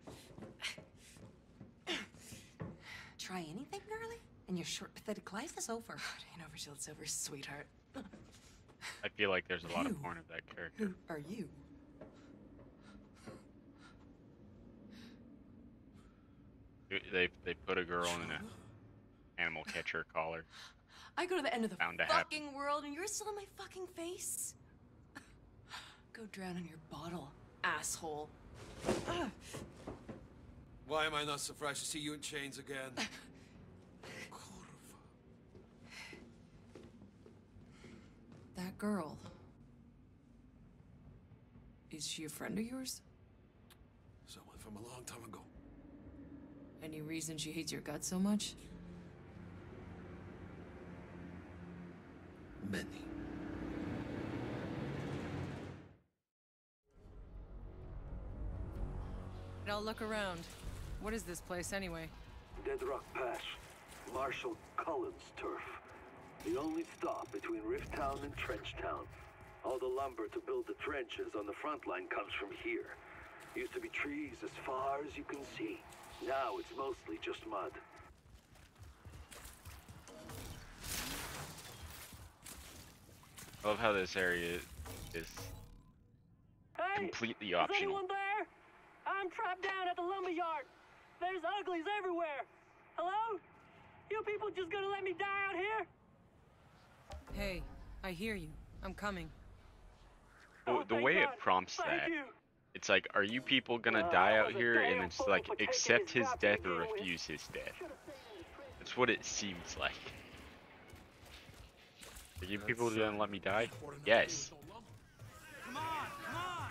Try anything, girly? And your short, pathetic life is over. Ain't over till it's over, sweetheart. I feel like there's a lot of porn of that character. Who are you? They put a girl in an animal catcher collar. I go to the end of the Bound to happen. fucking world and you're still in my fucking face? Go drown in your bottle, asshole. Why am I not surprised to see you in chains again? That girl. Is she a friend of yours? Someone from a long time ago. Any reason she hates your guts so much? Many. I'll look around. What is this place anyway? Dead Rock Pass. Marshal Cullen's turf. The only stop between Rift Town and Trench Town. All the lumber to build the trenches on the front line comes from here. Used to be trees as far as you can see. Now it's mostly just mud. I love how this area is completely optional. Is anyone there? I'm trapped down at the lumberyard. There's uglies everywhere. Hello? You people just gonna let me die out here? Hey, I hear you. I'm coming. The way it prompts that, it's like, are you people gonna die out here? And it's like, accept his death or refuse his death. That's what it seems like. Are you people gonna let me die? Yes. Come on, come on!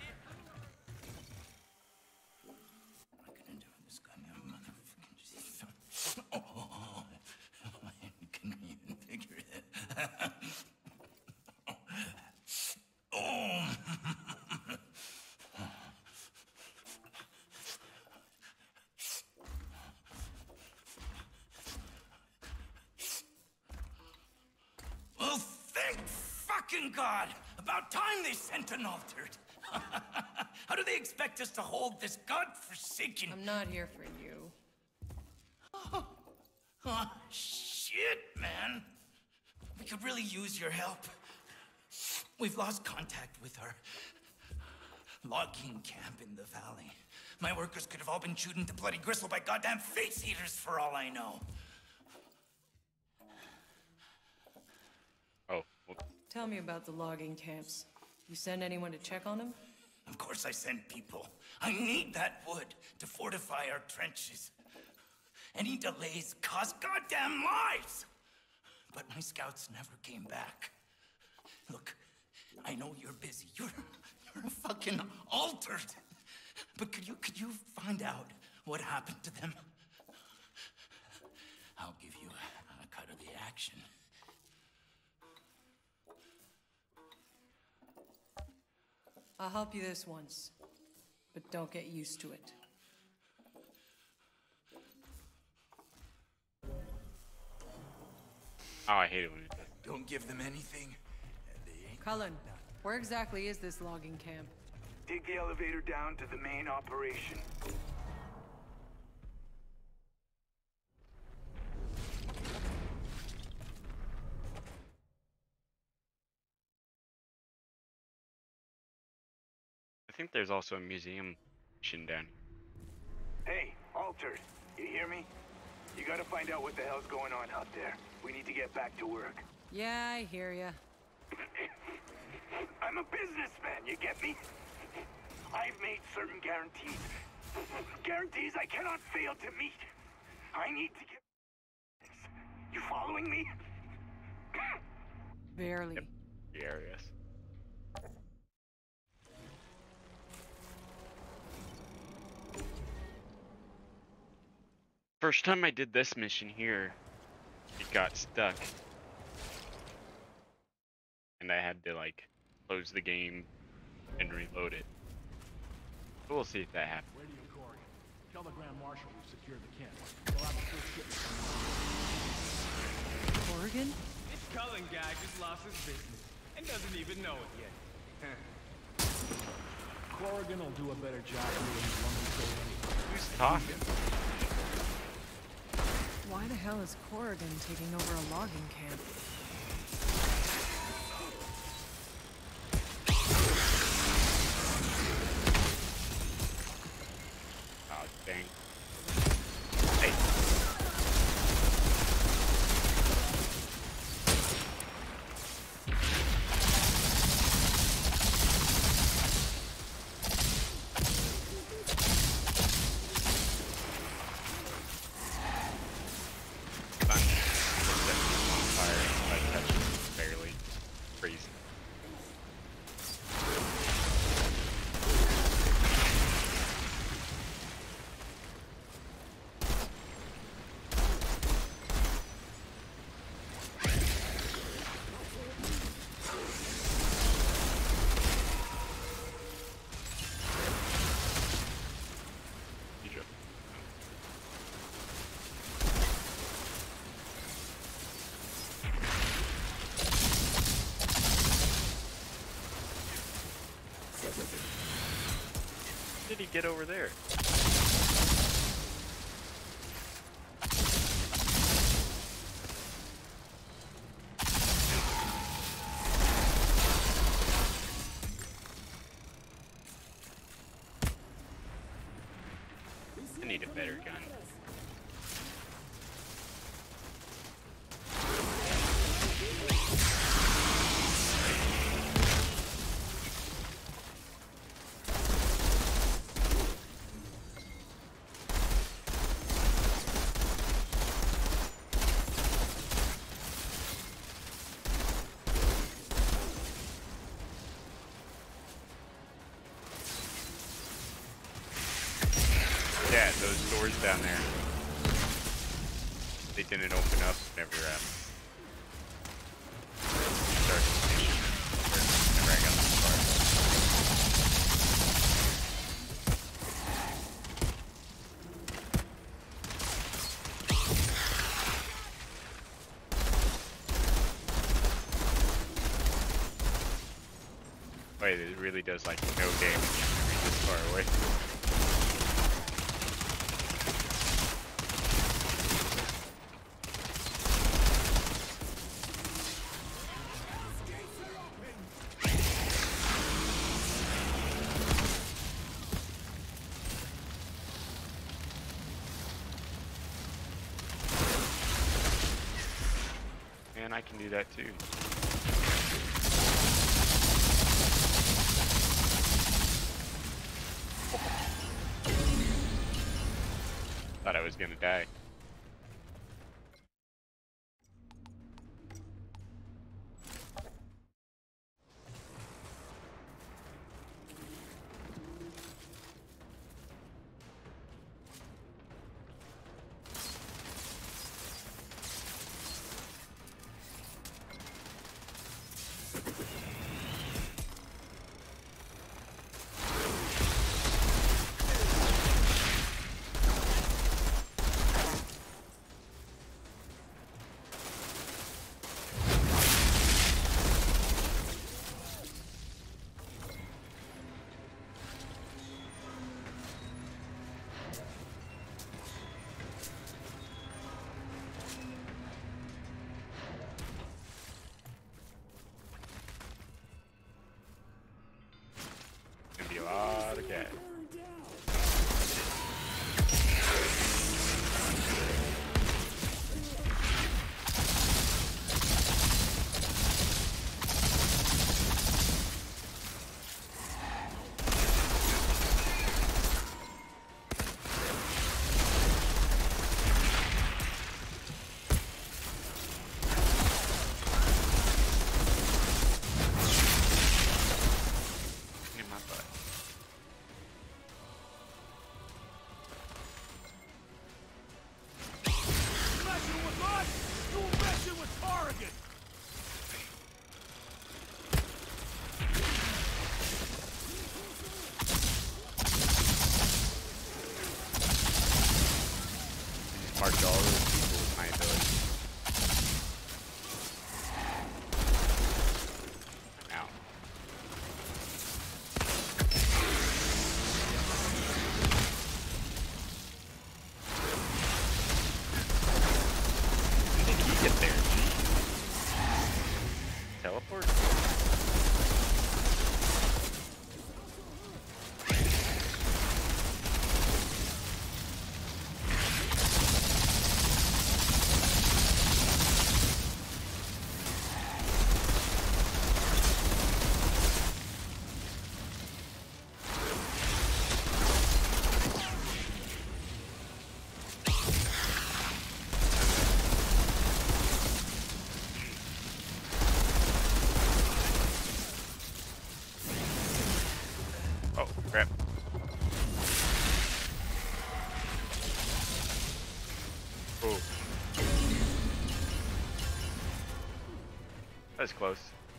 Oh, I can't even figure it. Oh. fucking god! About time they sent an altered. How do they expect us to hold this godforsaken... I'm not here for you. Oh, shit, man. We could really use your help. We've lost contact with our logging camp in the valley. My workers could have all been chewed into bloody gristle by goddamn face eaters for all I know. Oh. Well. Tell me about the logging camps. You send anyone to check on them? Of course I send people. I need that wood to fortify our trenches. Any delays cause goddamn lives! But my scouts never came back. Look, I know you're busy. You're a fucking altered. But could you find out what happened to them? I'll give you a cut of the action. I'll help you this once, but don't get used to it. Oh, I hate it when it does. Don't give them anything. Cullen, where exactly is this logging camp? Take the elevator down to the main operation. I think there's also a museum mission down here. Hey, Altered, you hear me? You gotta find out what the hell's going on out there. We need to get back to work. Yeah, I hear ya. I'm a businessman, you get me? I've made certain guarantees. Guarantees I cannot fail to meet. I need to get... You following me? Barely. Yep. Yeah, yes. First time I did this mission here, it got stuck. And I had to, like, close the game and reload it. So we'll see if that happens. Where do you, Corey? Tell the Grand Marshal we've secured the camp. We'll have a first shipment coming. Corrigan? This Cullen guy just lost his business and doesn't even know it yet. Corrigan will do a better job moving his lumber trade anyway. Who's talking? Why the hell is Corrigan taking over a logging camp? Oh, dang. Hey. How did he get over there? I need a better gun. Yeah, those doors down there, they didn't open up whenever started the mission, or whenever I got this far. Wait, it really does like no damage this far away. And I can do that too. Thought I was gonna die. Gonna be a lot of gas. March all those people with my ability. I'm out. When did he get there? Teleport? Oh, crap. Oh. That's close.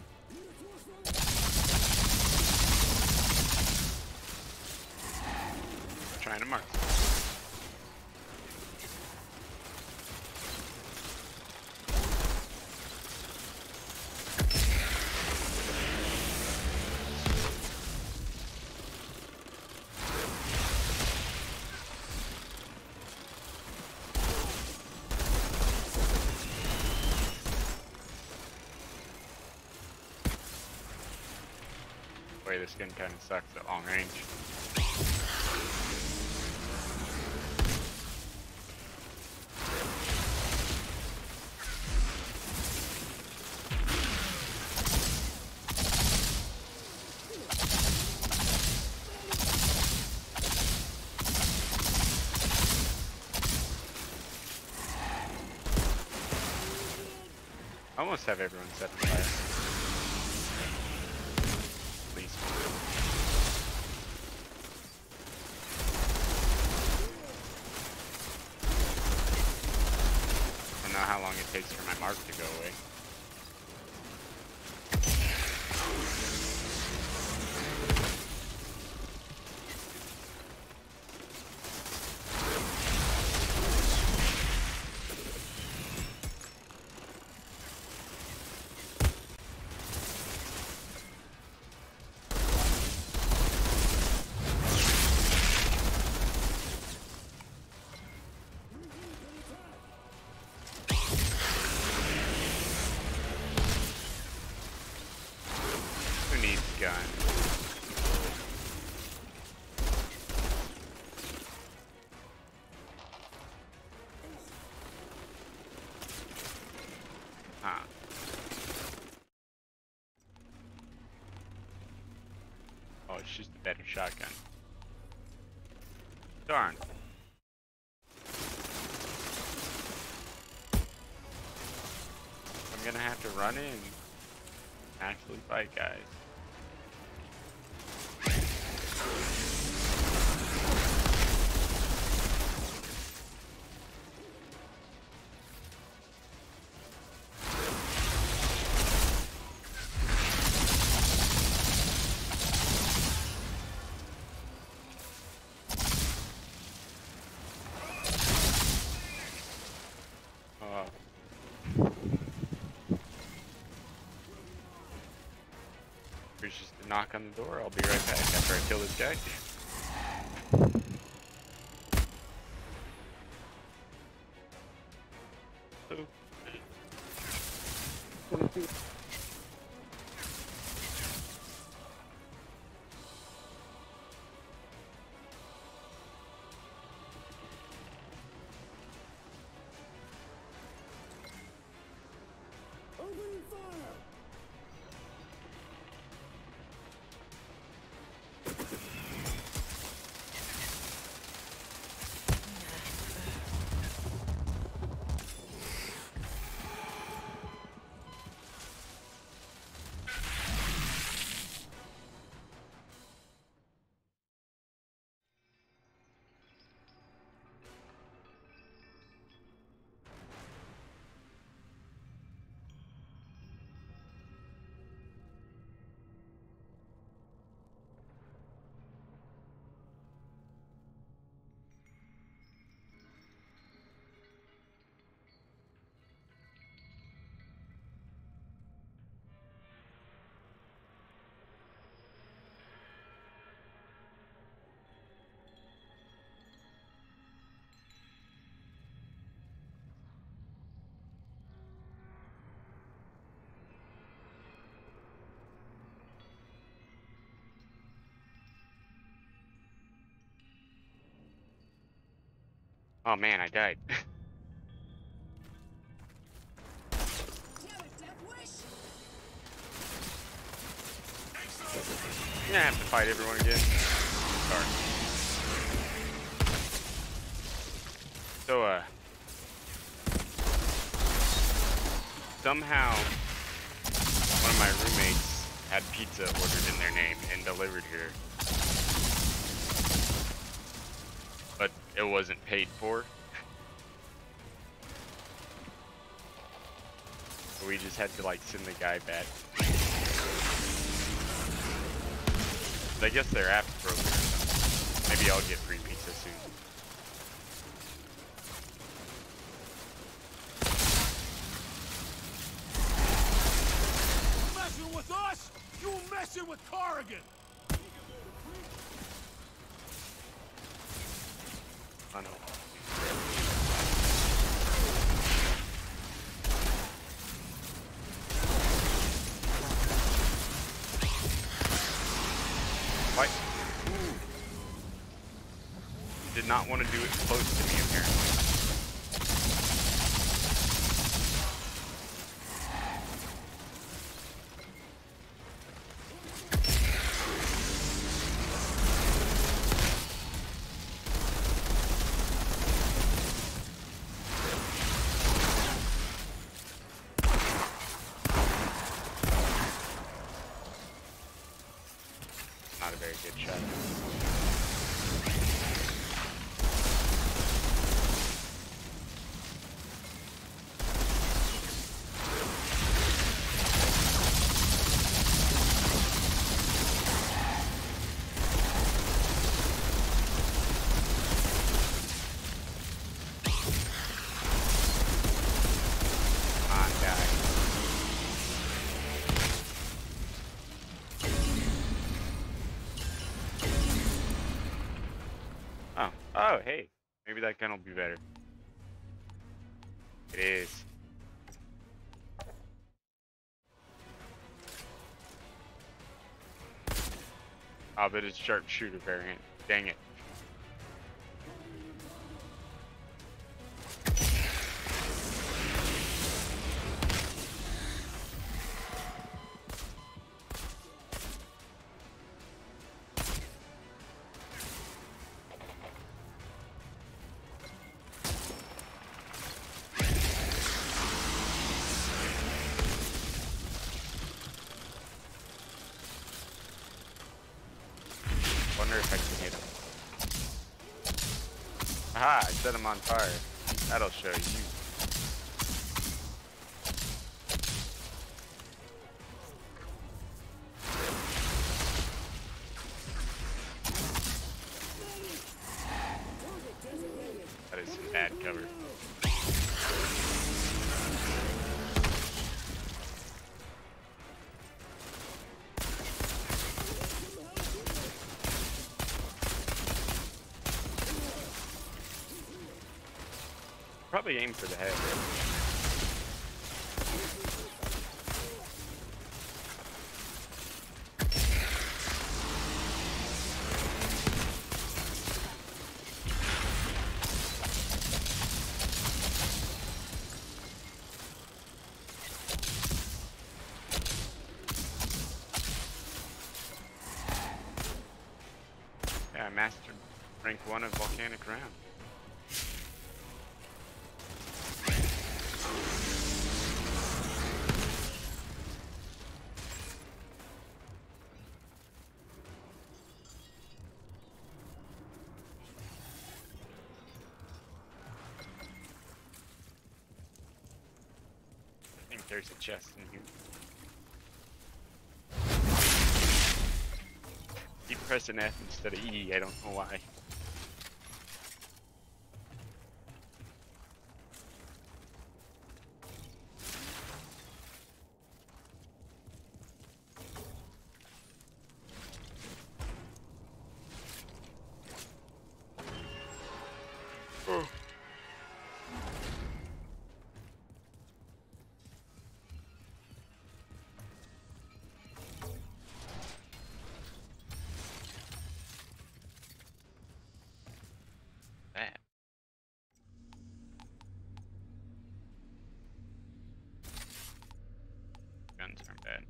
Trying to mark. Boy, this gun kind of sucks at long range. Almost have everyone set in fire. Please. I don't know how long it takes for my mark to go away. it's just a better shotgun. Darn. I'm gonna have to run in and actually fight guys. There's just a knock on the door. I'll be right back after I kill this guy. Opening fire! Oh man, I died. You're gonna have to fight everyone again. Sorry. So, somehow, one of my roommates had pizza ordered in their name and delivered here. But it wasn't paid for. So we just had to like send the guy back. But I guess their app's broken or something. Maybe I'll get free pizza soon. Messing with us? You messing with Corrigan! I know. What? Did not want to do it close to me, apparently. Not a very good shot. Oh, hey. Maybe that gun will be better. It is. Oh, but it's sharpshooter variant. Dang it. if I can hit him. Aha, I set him on fire. That'll show you. That is some bad cover. Probably aim for the head. Yeah, I mastered rank 1 of Volcanic Round. I think there's a chest in here. Keep pressing F instead of E, I don't know why. Oh. That. Guns aren't bad.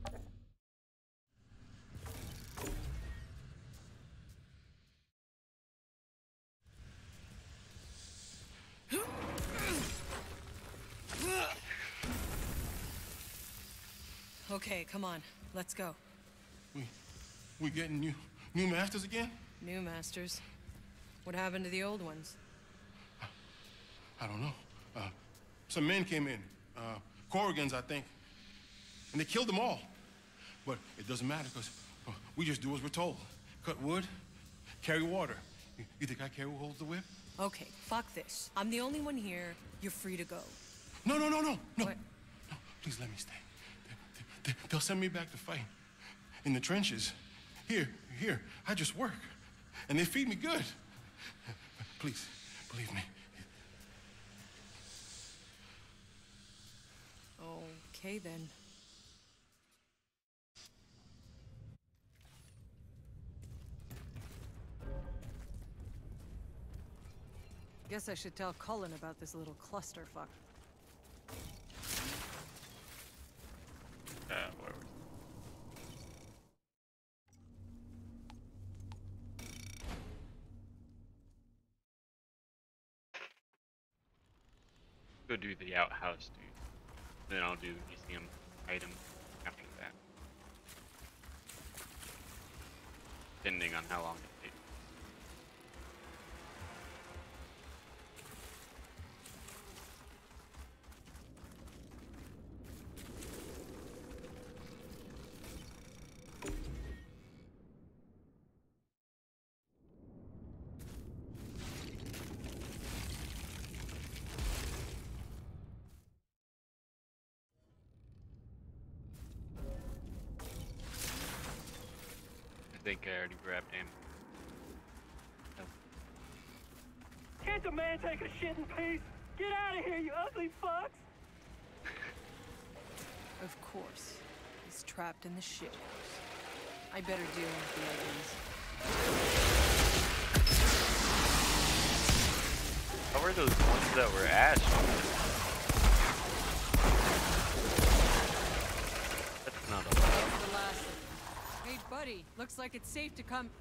Okay, come on. Let's go. We getting new masters again? New masters. What happened to the old ones? I don't know. Some men came in. Corrigans, I think. And they killed them all. But it doesn't matter, because we just do as we're told. Cut wood, carry water. You think I care who holds the whip? Okay, fuck this. I'm the only one here. You're free to go. No. What? No, please let me stay. They'll send me back to fight. In the trenches. Here. I just work. And they feed me good. Please, believe me. Okay, then. Guess I should tell Cullen about this little clusterfuck. Where was Go do the outhouse, dude. Then I'll do the museum item after that. Depending on how long it takes. I think I already grabbed him. No. Can't the man take a shit in peace? Get out of here, you ugly fucks! Of course. He's trapped in the shit house. I better deal with the others. How were those ones that were ash? That's not allowed. The last. Hey, buddy. Looks like it's safe to come.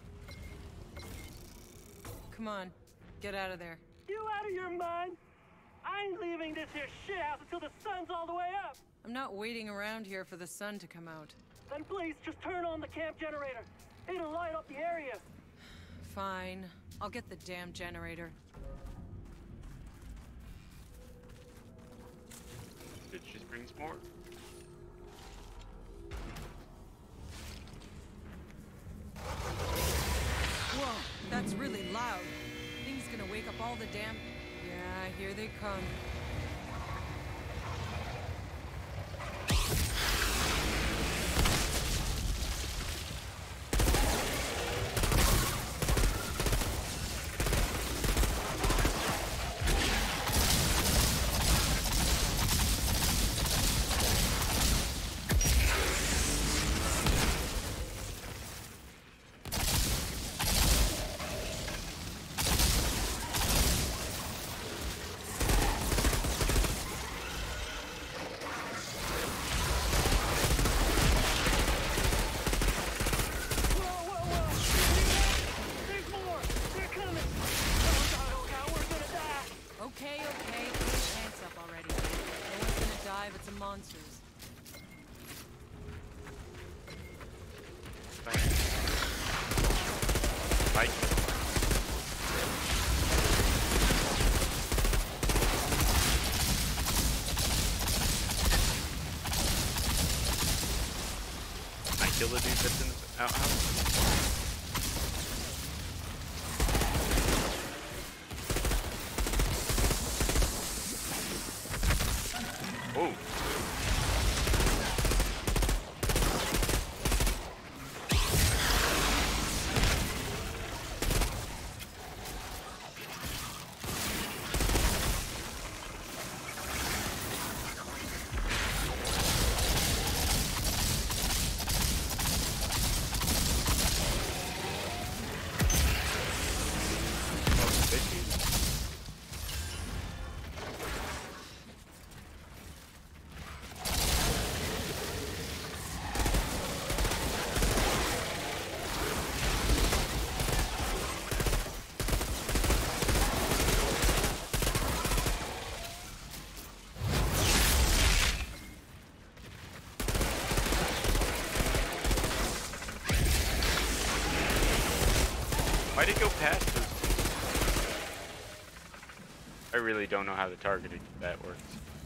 Come on. Get out of there. You out of your mind? I ain't leaving this here shit house until the sun's all the way up. I'm not waiting around here for the sun to come out. Then please, just turn on the camp generator. It'll light up the area. Fine. I'll get the damn generator. It just brings more. Whoa, that's really loud. Thing's gonna wake up all the damn... Yeah, here they come. Monsters. Fight. I kill the dude that's in the outhouse. Oh. Why'd it go past those? I really don't know how the targeting of that works.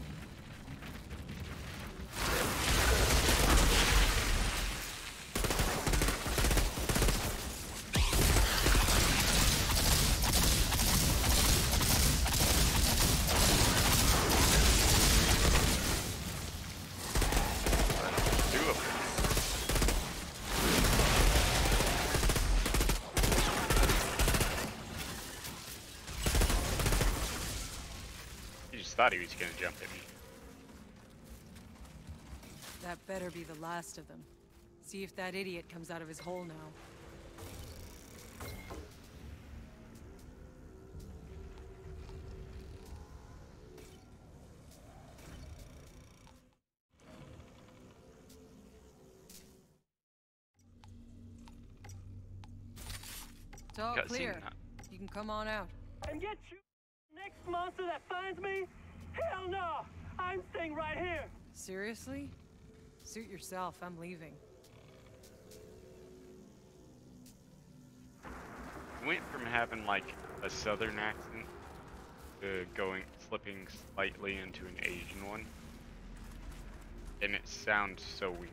Thought he was gonna jump at me. That better be the last of them. See if that idiot comes out of his hole now. It's all clear. You can come on out. And get you next monster that finds me? Hell no! I'm staying right here! Seriously? Suit yourself, I'm leaving. Went from having like a southern accent to slipping slightly into an Asian one. And it sounds so weird.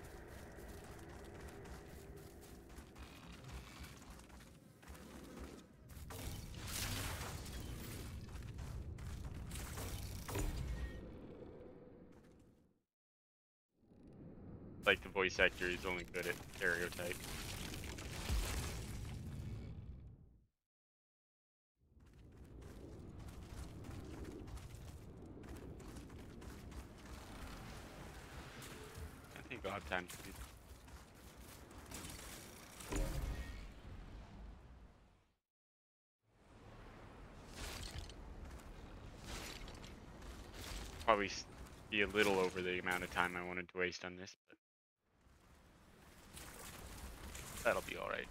Like the voice actor is only good at stereotype. I think I'll have time to do that. Probably be a little over the amount of time I wanted to waste on this, but that'll be alright.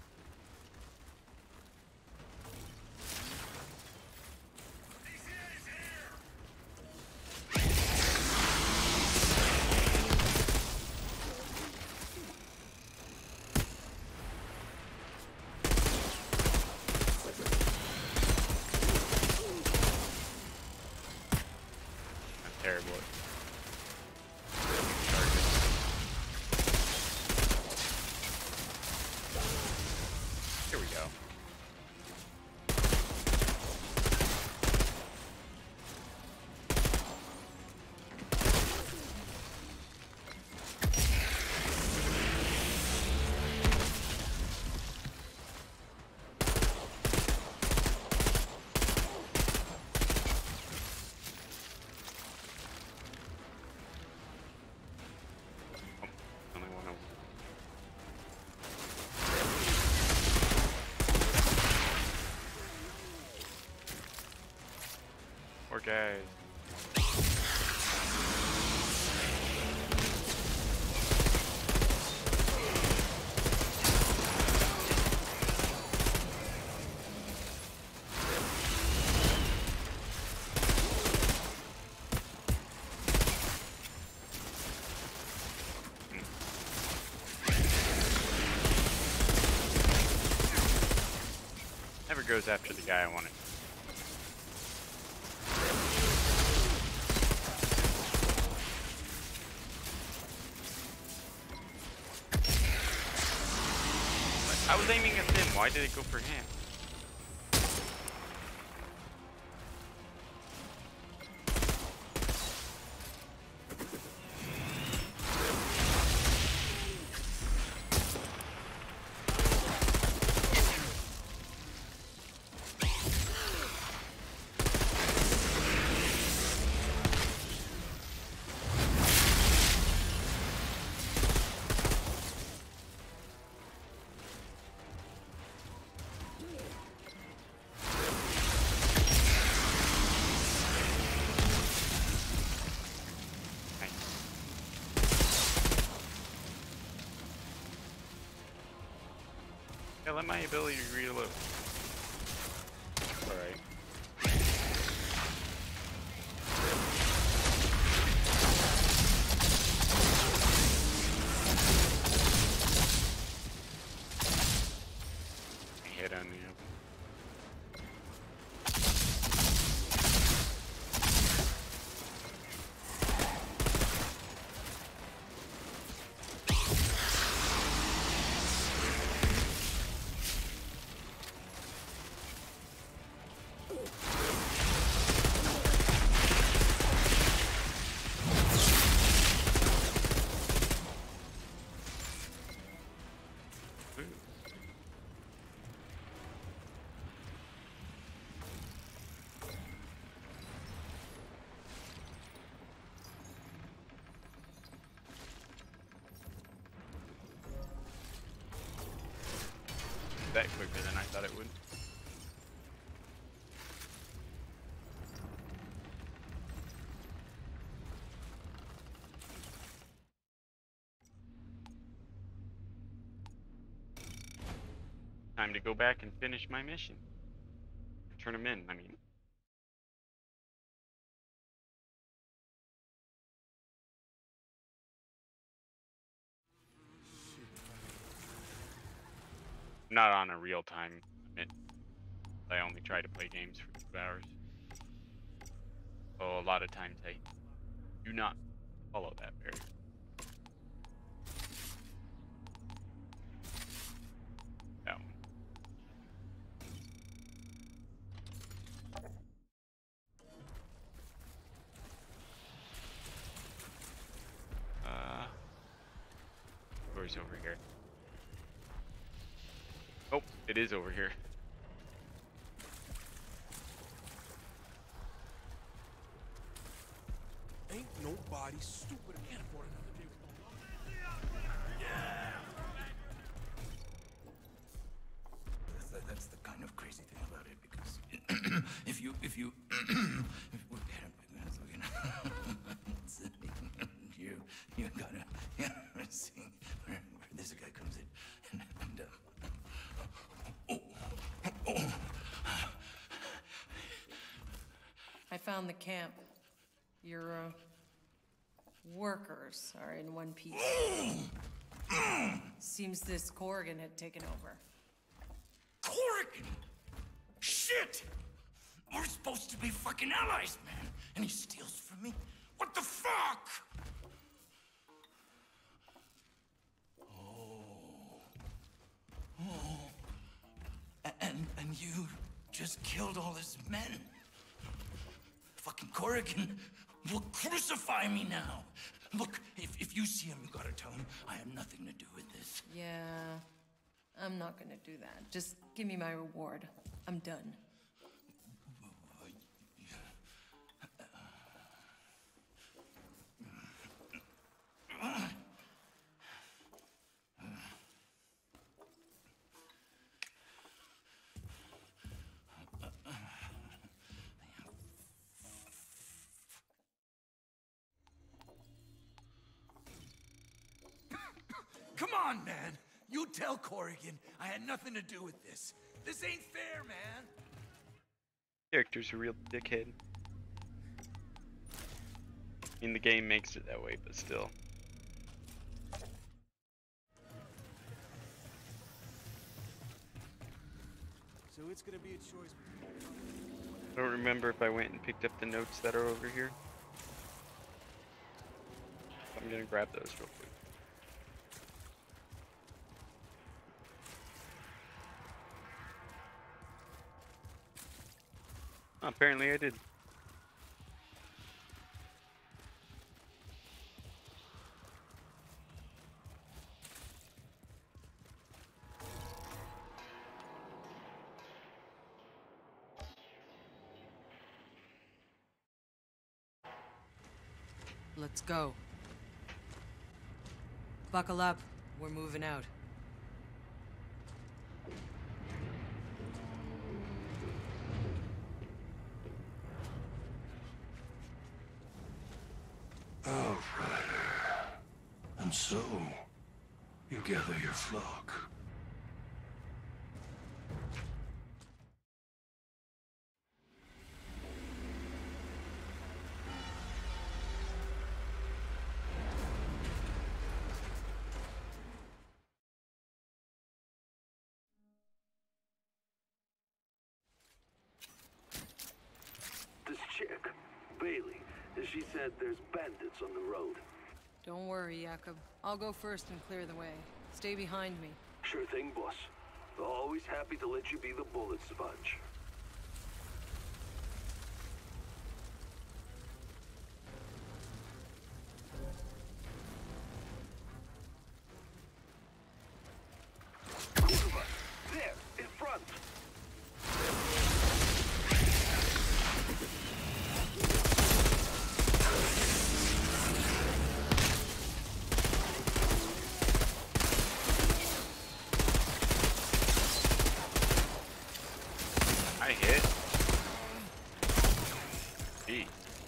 terrible. Here we go. Poor guys. Never goes after the guy I wanted. I was aiming at him. Why did it go for him? Yeah, let my ability reload. Alright. Hit on the that quicker than I thought it would. Time to go back and finish my mission. Turn them in, I mean. Not on a real time limit. I only try to play games for 2 hours. So a lot of times I do not follow that very well. Where's over here? Oh, it is over here. Ain't nobody stupid and can't afford another day with That's the kind of crazy thing about it, because if you you gotta see where this guy comes in and I found the camp. Your workers are in one piece. Seems this Corrigan had taken over. Corrigan! Shit! We're supposed to be fucking allies, man. And he steals from me? What the fuck? And you just killed all his men. Fucking Corrigan will crucify me now. Look, if you see him, you gotta tell him I have nothing to do with this. Yeah, I'm not gonna do that. Just give me my reward. I'm done. Come on, man. You tell Corrigan I had nothing to do with this. This ain't fair, man. Character's a real dickhead. I mean, the game makes it that way, but still. So it's gonna be a choice. I don't remember if I went and picked up the notes that are over here. I'm gonna grab those real quick. Apparently I did. Let's go. Buckle up. We're moving out. Outrider. And so, you gather your flock. This chick, Bailey, she said there's bandits on the road. Don't worry, Jakob. I'll go first and clear the way. Stay behind me. Sure thing, boss. Always happy to let you be the bullet sponge. There, in front. I hit. Gee.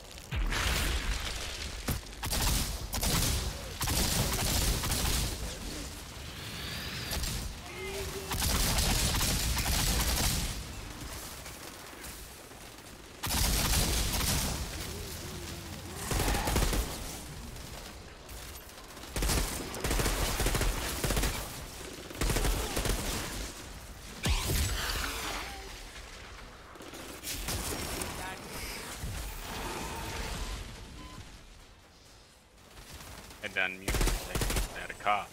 Head down mute for a second. I had a cough.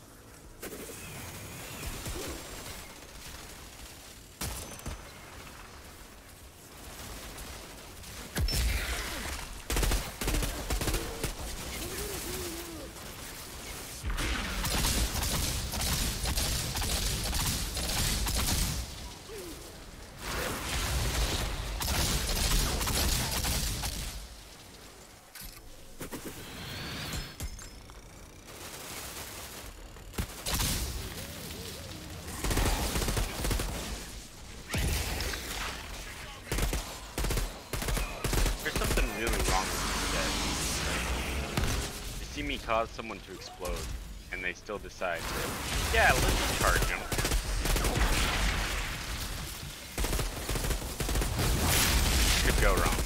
There's something really wrong with this guy. They see me cause someone to explode, and they still decide, yeah, let's charge him. Could go wrong.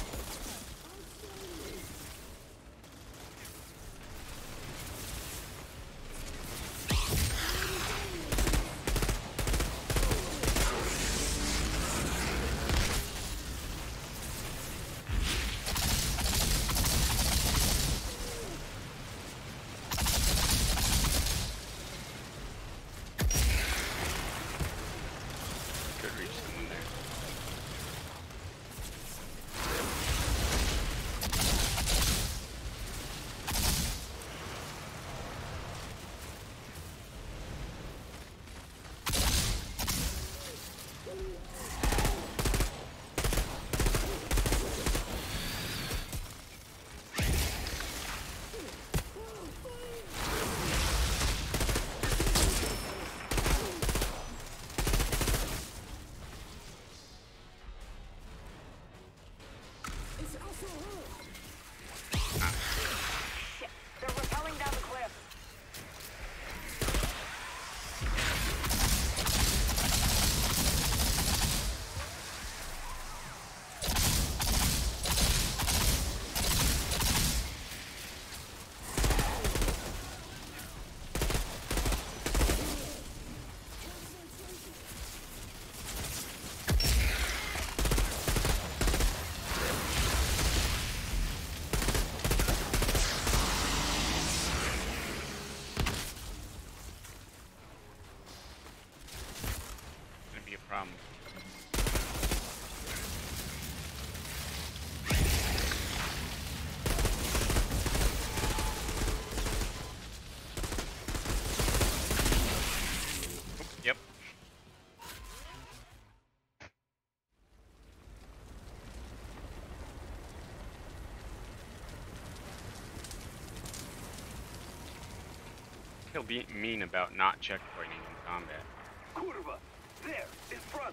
he'll be mean about not checkpointing in combat. Curva! There, in front!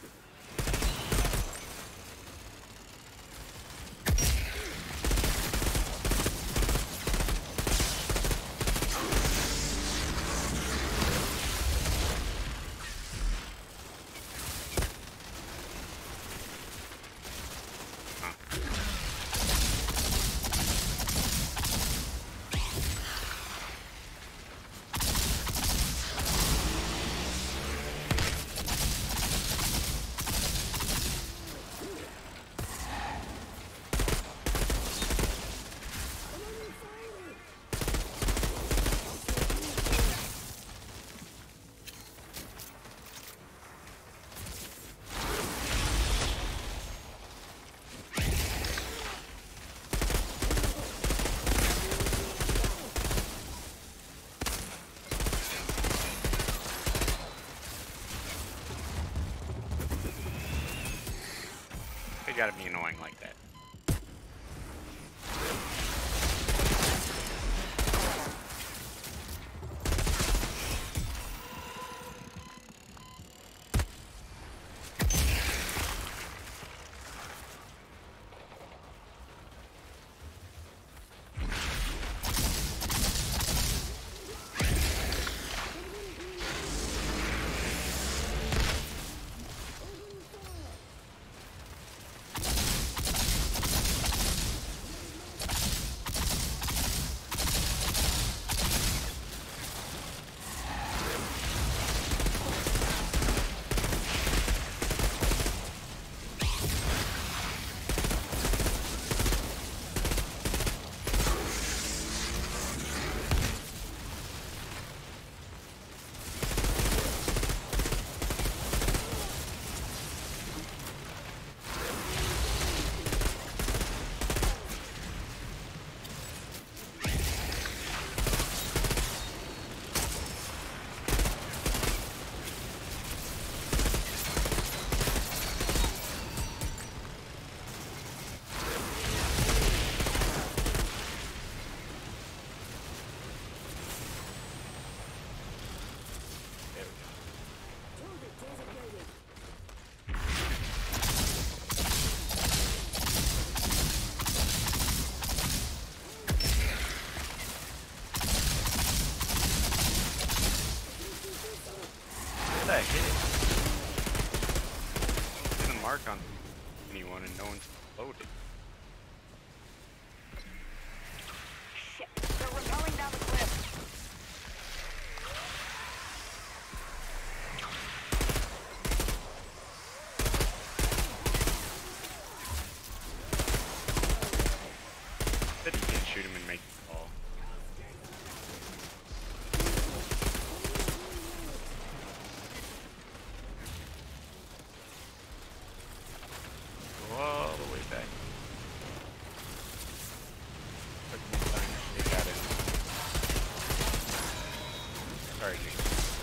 They gotta be annoying like that. Hit it. Didn't mark on anyone and no one's loaded. Shit, they're rappelling down the cliff. Bet you can't shoot him and make the ball. Go all the way back. Took me time to get it. Sorry, Nate.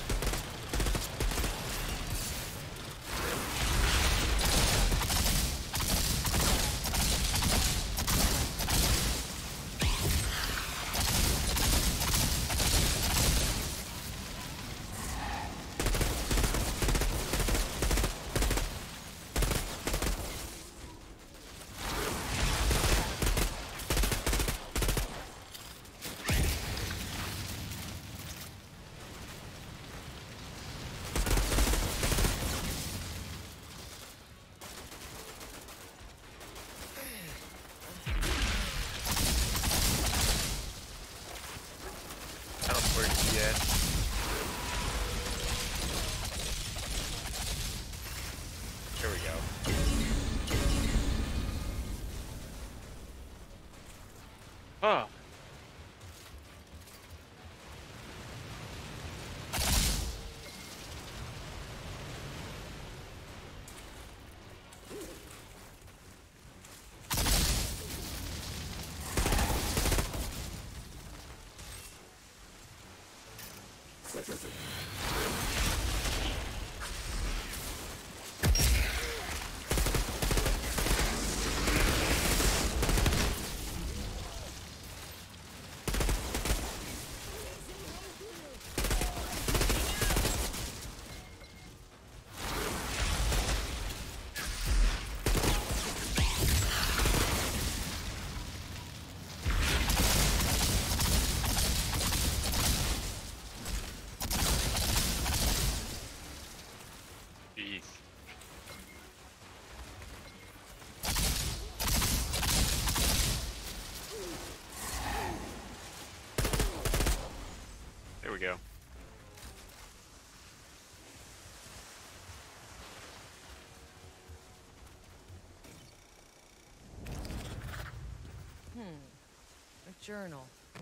Teleport yet. Here we go. Oh. A journal.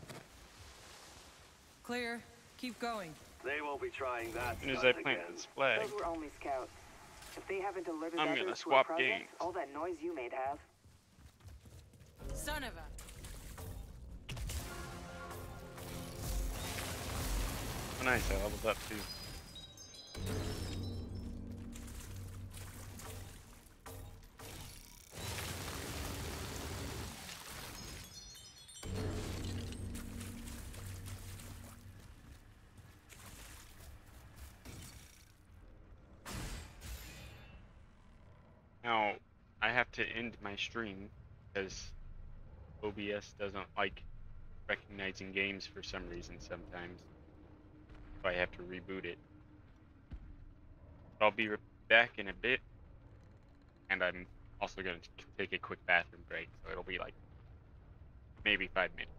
Clear. Keep going. They won't be trying that As soon as I stunt plant again. this flag, Those were only scouts. If they haven't alerted I'm others gonna to swap our presence, games. all that noise you made have. Son of a... Oh, nice, I leveled up too. Now, I have to end my stream because OBS doesn't like recognizing games for some reason sometimes. So I have to reboot it. I'll be back in a bit, and I'm also going to take a quick bathroom break, so it'll be like maybe 5 minutes.